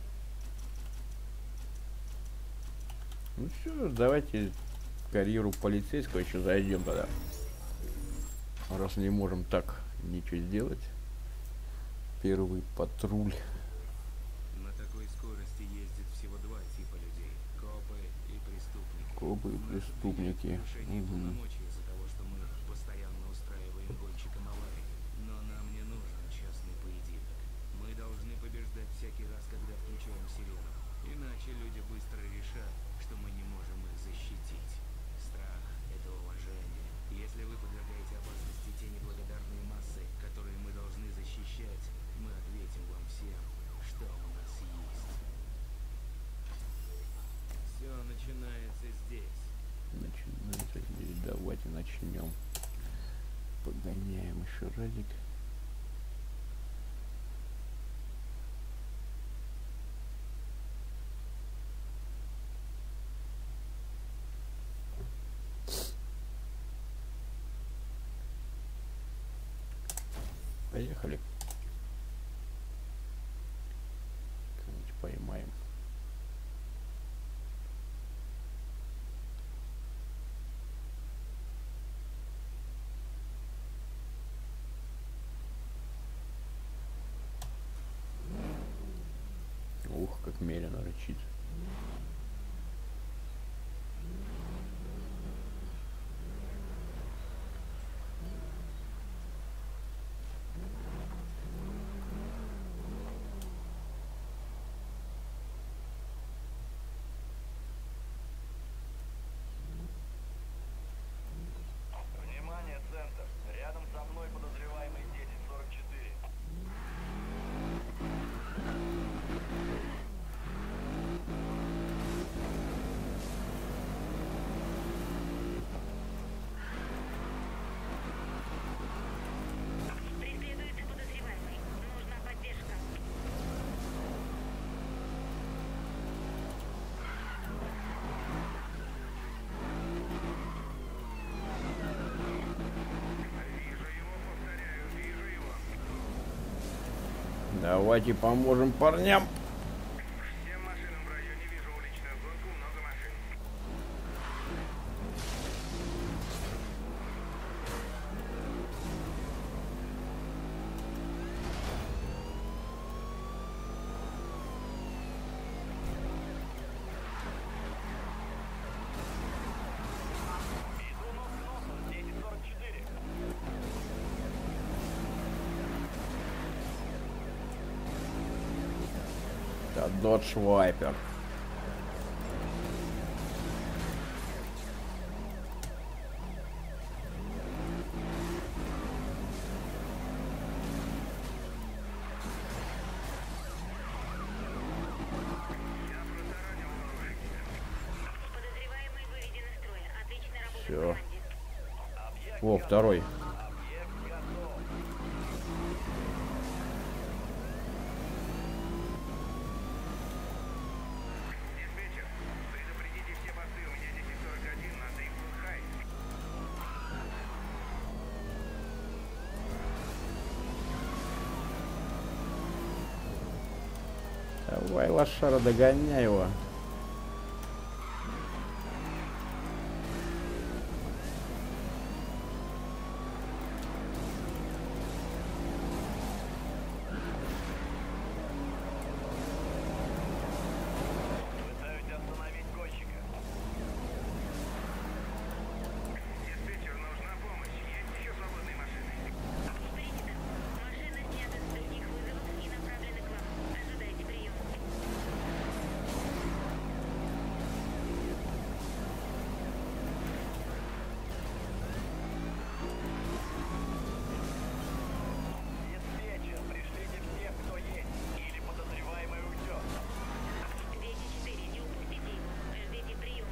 Ну все, давайте карьеру полицейского еще зайдем тогда. Раз не можем так ничего сделать. Первый патруль. На такой скорости ездит всего два типа людей. Копы и преступники. Копы и преступники. Нарушение Мгм. полномочий из-за того, что мы постоянно устраиваем гонщикам аварии. Но нам не нужен частный поединок. Мы должны побеждать всякий раз, когда включаем сирену. Иначе люди быстро решат, что мы не можем их защитить. Страх — это уважение. Если вы подвергаете опасности те неблагодарные массы, которые мы должны защищать, мы ответим вам всем, что у нас есть. Все начинается здесь. Начинается здесь. Давайте начнем. Погоняем еще разик. Поехали. Кого-нибудь поймаем. Ух, как медленно рычит. Внимание, центр. Рядом со мной подозреваемый 1044. Преследуется подозреваемый. Нужна поддержка. Вижу его, повторяю, вижу его. Давайте поможем парням. Всем машинам в районе вижу уличную гонку, много машин. Dodge Viper. Подозреваемый выведен из строя. Отличная работа, Всё. командир. О, второй. Диспетчер, предупредите все посты, у меня 1041 на Дрифтвуд Хай. Давай, лошара, догоняй его. Пытаюсь остановить гонщика. Диспетчер, нужна помощь. Есть еще свободные машины? Принято. Машина снята с других вызовов и направлена к вам. Ожидайте приема. Диспетчер, пришлите всех, кто есть, или подозреваемый уйдет. 204, не упустите его. Ждите приема.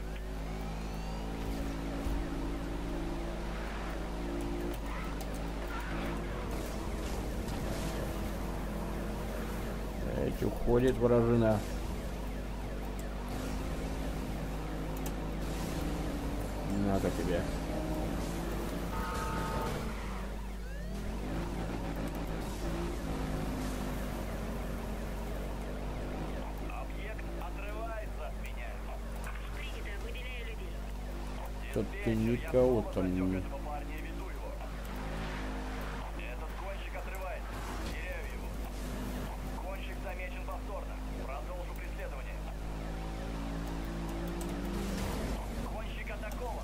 Эти уходит вражина. На-ка тебе. Объект отрывается от меня. Принято. Выделяю людей. Что-то никого там не... Этого парня и веду его. Этот гонщик отрывается. Теряю его. Гонщик замечен повторно. Продолжу преследование. Гонщик атакован.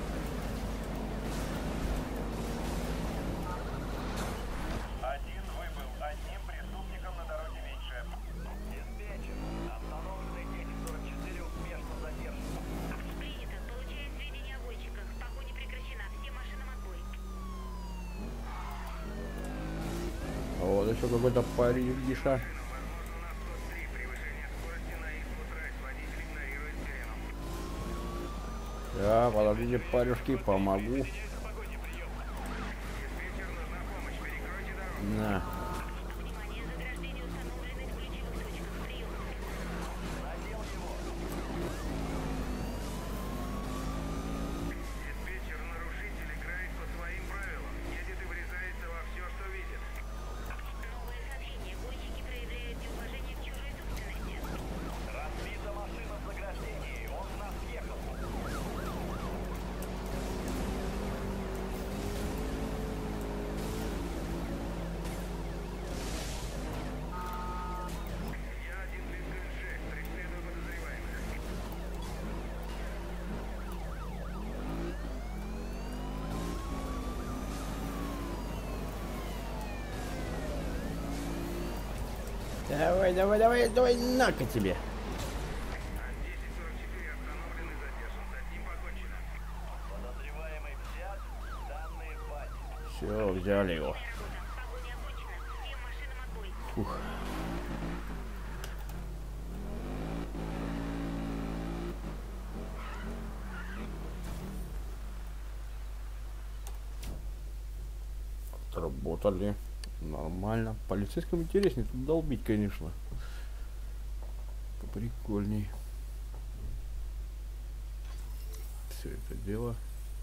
Один выбыл. Одним преступником на дороге меньше. Диспетчер. Остановленный 1044 успешно задержан. Принято. Получаю сведения о гонщиках. Погоня прекращена. Всем машинам отбой. Вот еще какой-то парижиша. Возможно, у нас код 3. Превышение скорости на X-Трайс. Водитель игнорирует сирену. Да, подождите, парюшки, помогу. Диспетчер, нужна помощь. Перекройте дорогу. На. Внимание. Заграждение установлены в ключевых точках. Прием. Задел его. Диспетчер, нарушитель играет по своим правилам. Едет и врезается во все, что видит. Новое сообщение. Гонщики проявляют неуважение к чужой собственности. Разбита машина в заграждении. Он в нас въехал. Я один Линкольн 6. Преследую подозреваемых. Давай, давай, давай, давай, на-ка тебе. 1044 остановлен и задержан. С одним покончено. Подозреваемый взят. Данные в базе. Все, взяли его. Работа. Погоня окончена. Всем машинам отбой. Ух. Отработали. Нормально. Полицейскому интереснее тут долбить, конечно. Прикольней. Все это дело.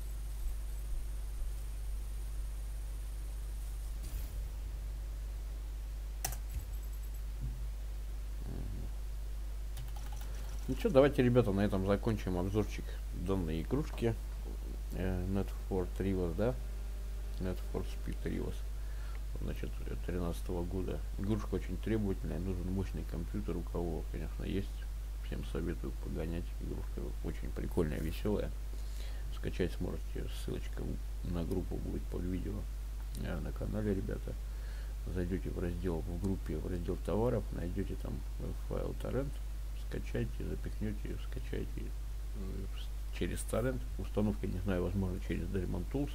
Ну что, давайте, ребята, на этом закончим обзорчик данной игрушки. Need for Rivals, да? Need for Speed Rivals. Значит, 2013 года. Игрушка очень требовательная, нужен мощный компьютер, у кого, конечно, есть. Всем советую погонять. Игрушка очень прикольная, веселая. Скачать сможете, ссылочка на группу будет под видео на канале, ребята. зайдете в раздел, в группе, в раздел товаров, найдете там файл торрент, скачайте, запихнете, скачайте через торрент, установка, не знаю, возможно через Diamond Tools,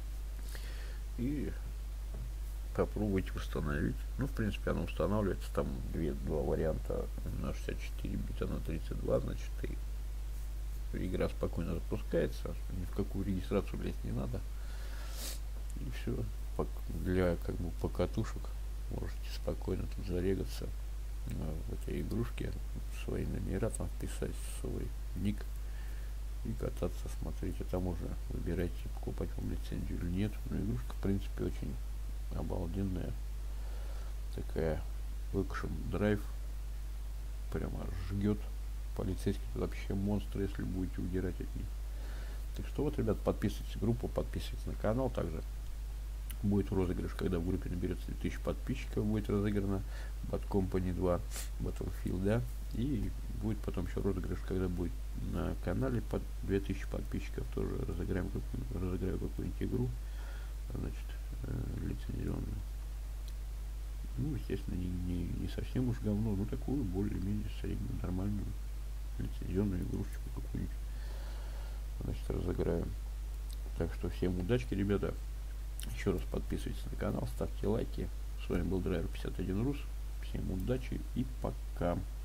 и попробуйте установить. Ну, в принципе, оно устанавливается, там два варианта, на 64 бита, на 32, значит, и игра спокойно запускается, ни в какую регистрацию лезть не надо, и все. Для как бы покатушек можете спокойно тут зарегаться в этой игрушке, свои номера там вписать, свой ник и кататься, смотрите, там уже выбирайте, покупать вам лицензию или нет. Но игрушка, в принципе, очень обалденная, такая экшен драйв, прямо жгет. Полицейский тут вообще монстры, если будете удирать от них. Так что вот, ребят, подписывайтесь в группу, подписывайтесь на канал. Также будет розыгрыш, когда в группе наберется 2000 подписчиков, будет разыграно Bad Company 2 Battlefield, да, и будет потом еще розыгрыш, когда будет на канале под 2000 подписчиков, тоже разыграю какую-нибудь игру, значит, лицензионную. Ну, естественно, не совсем уж говно, но такую более-менее среднюю, нормальную лицензионную игрушечку какую-нибудь, значит, разыграю. Так что всем удачки, ребята. Еще раз подписывайтесь на канал, ставьте лайки. С вами был Драйвер 51 Рус. Всем удачи и пока.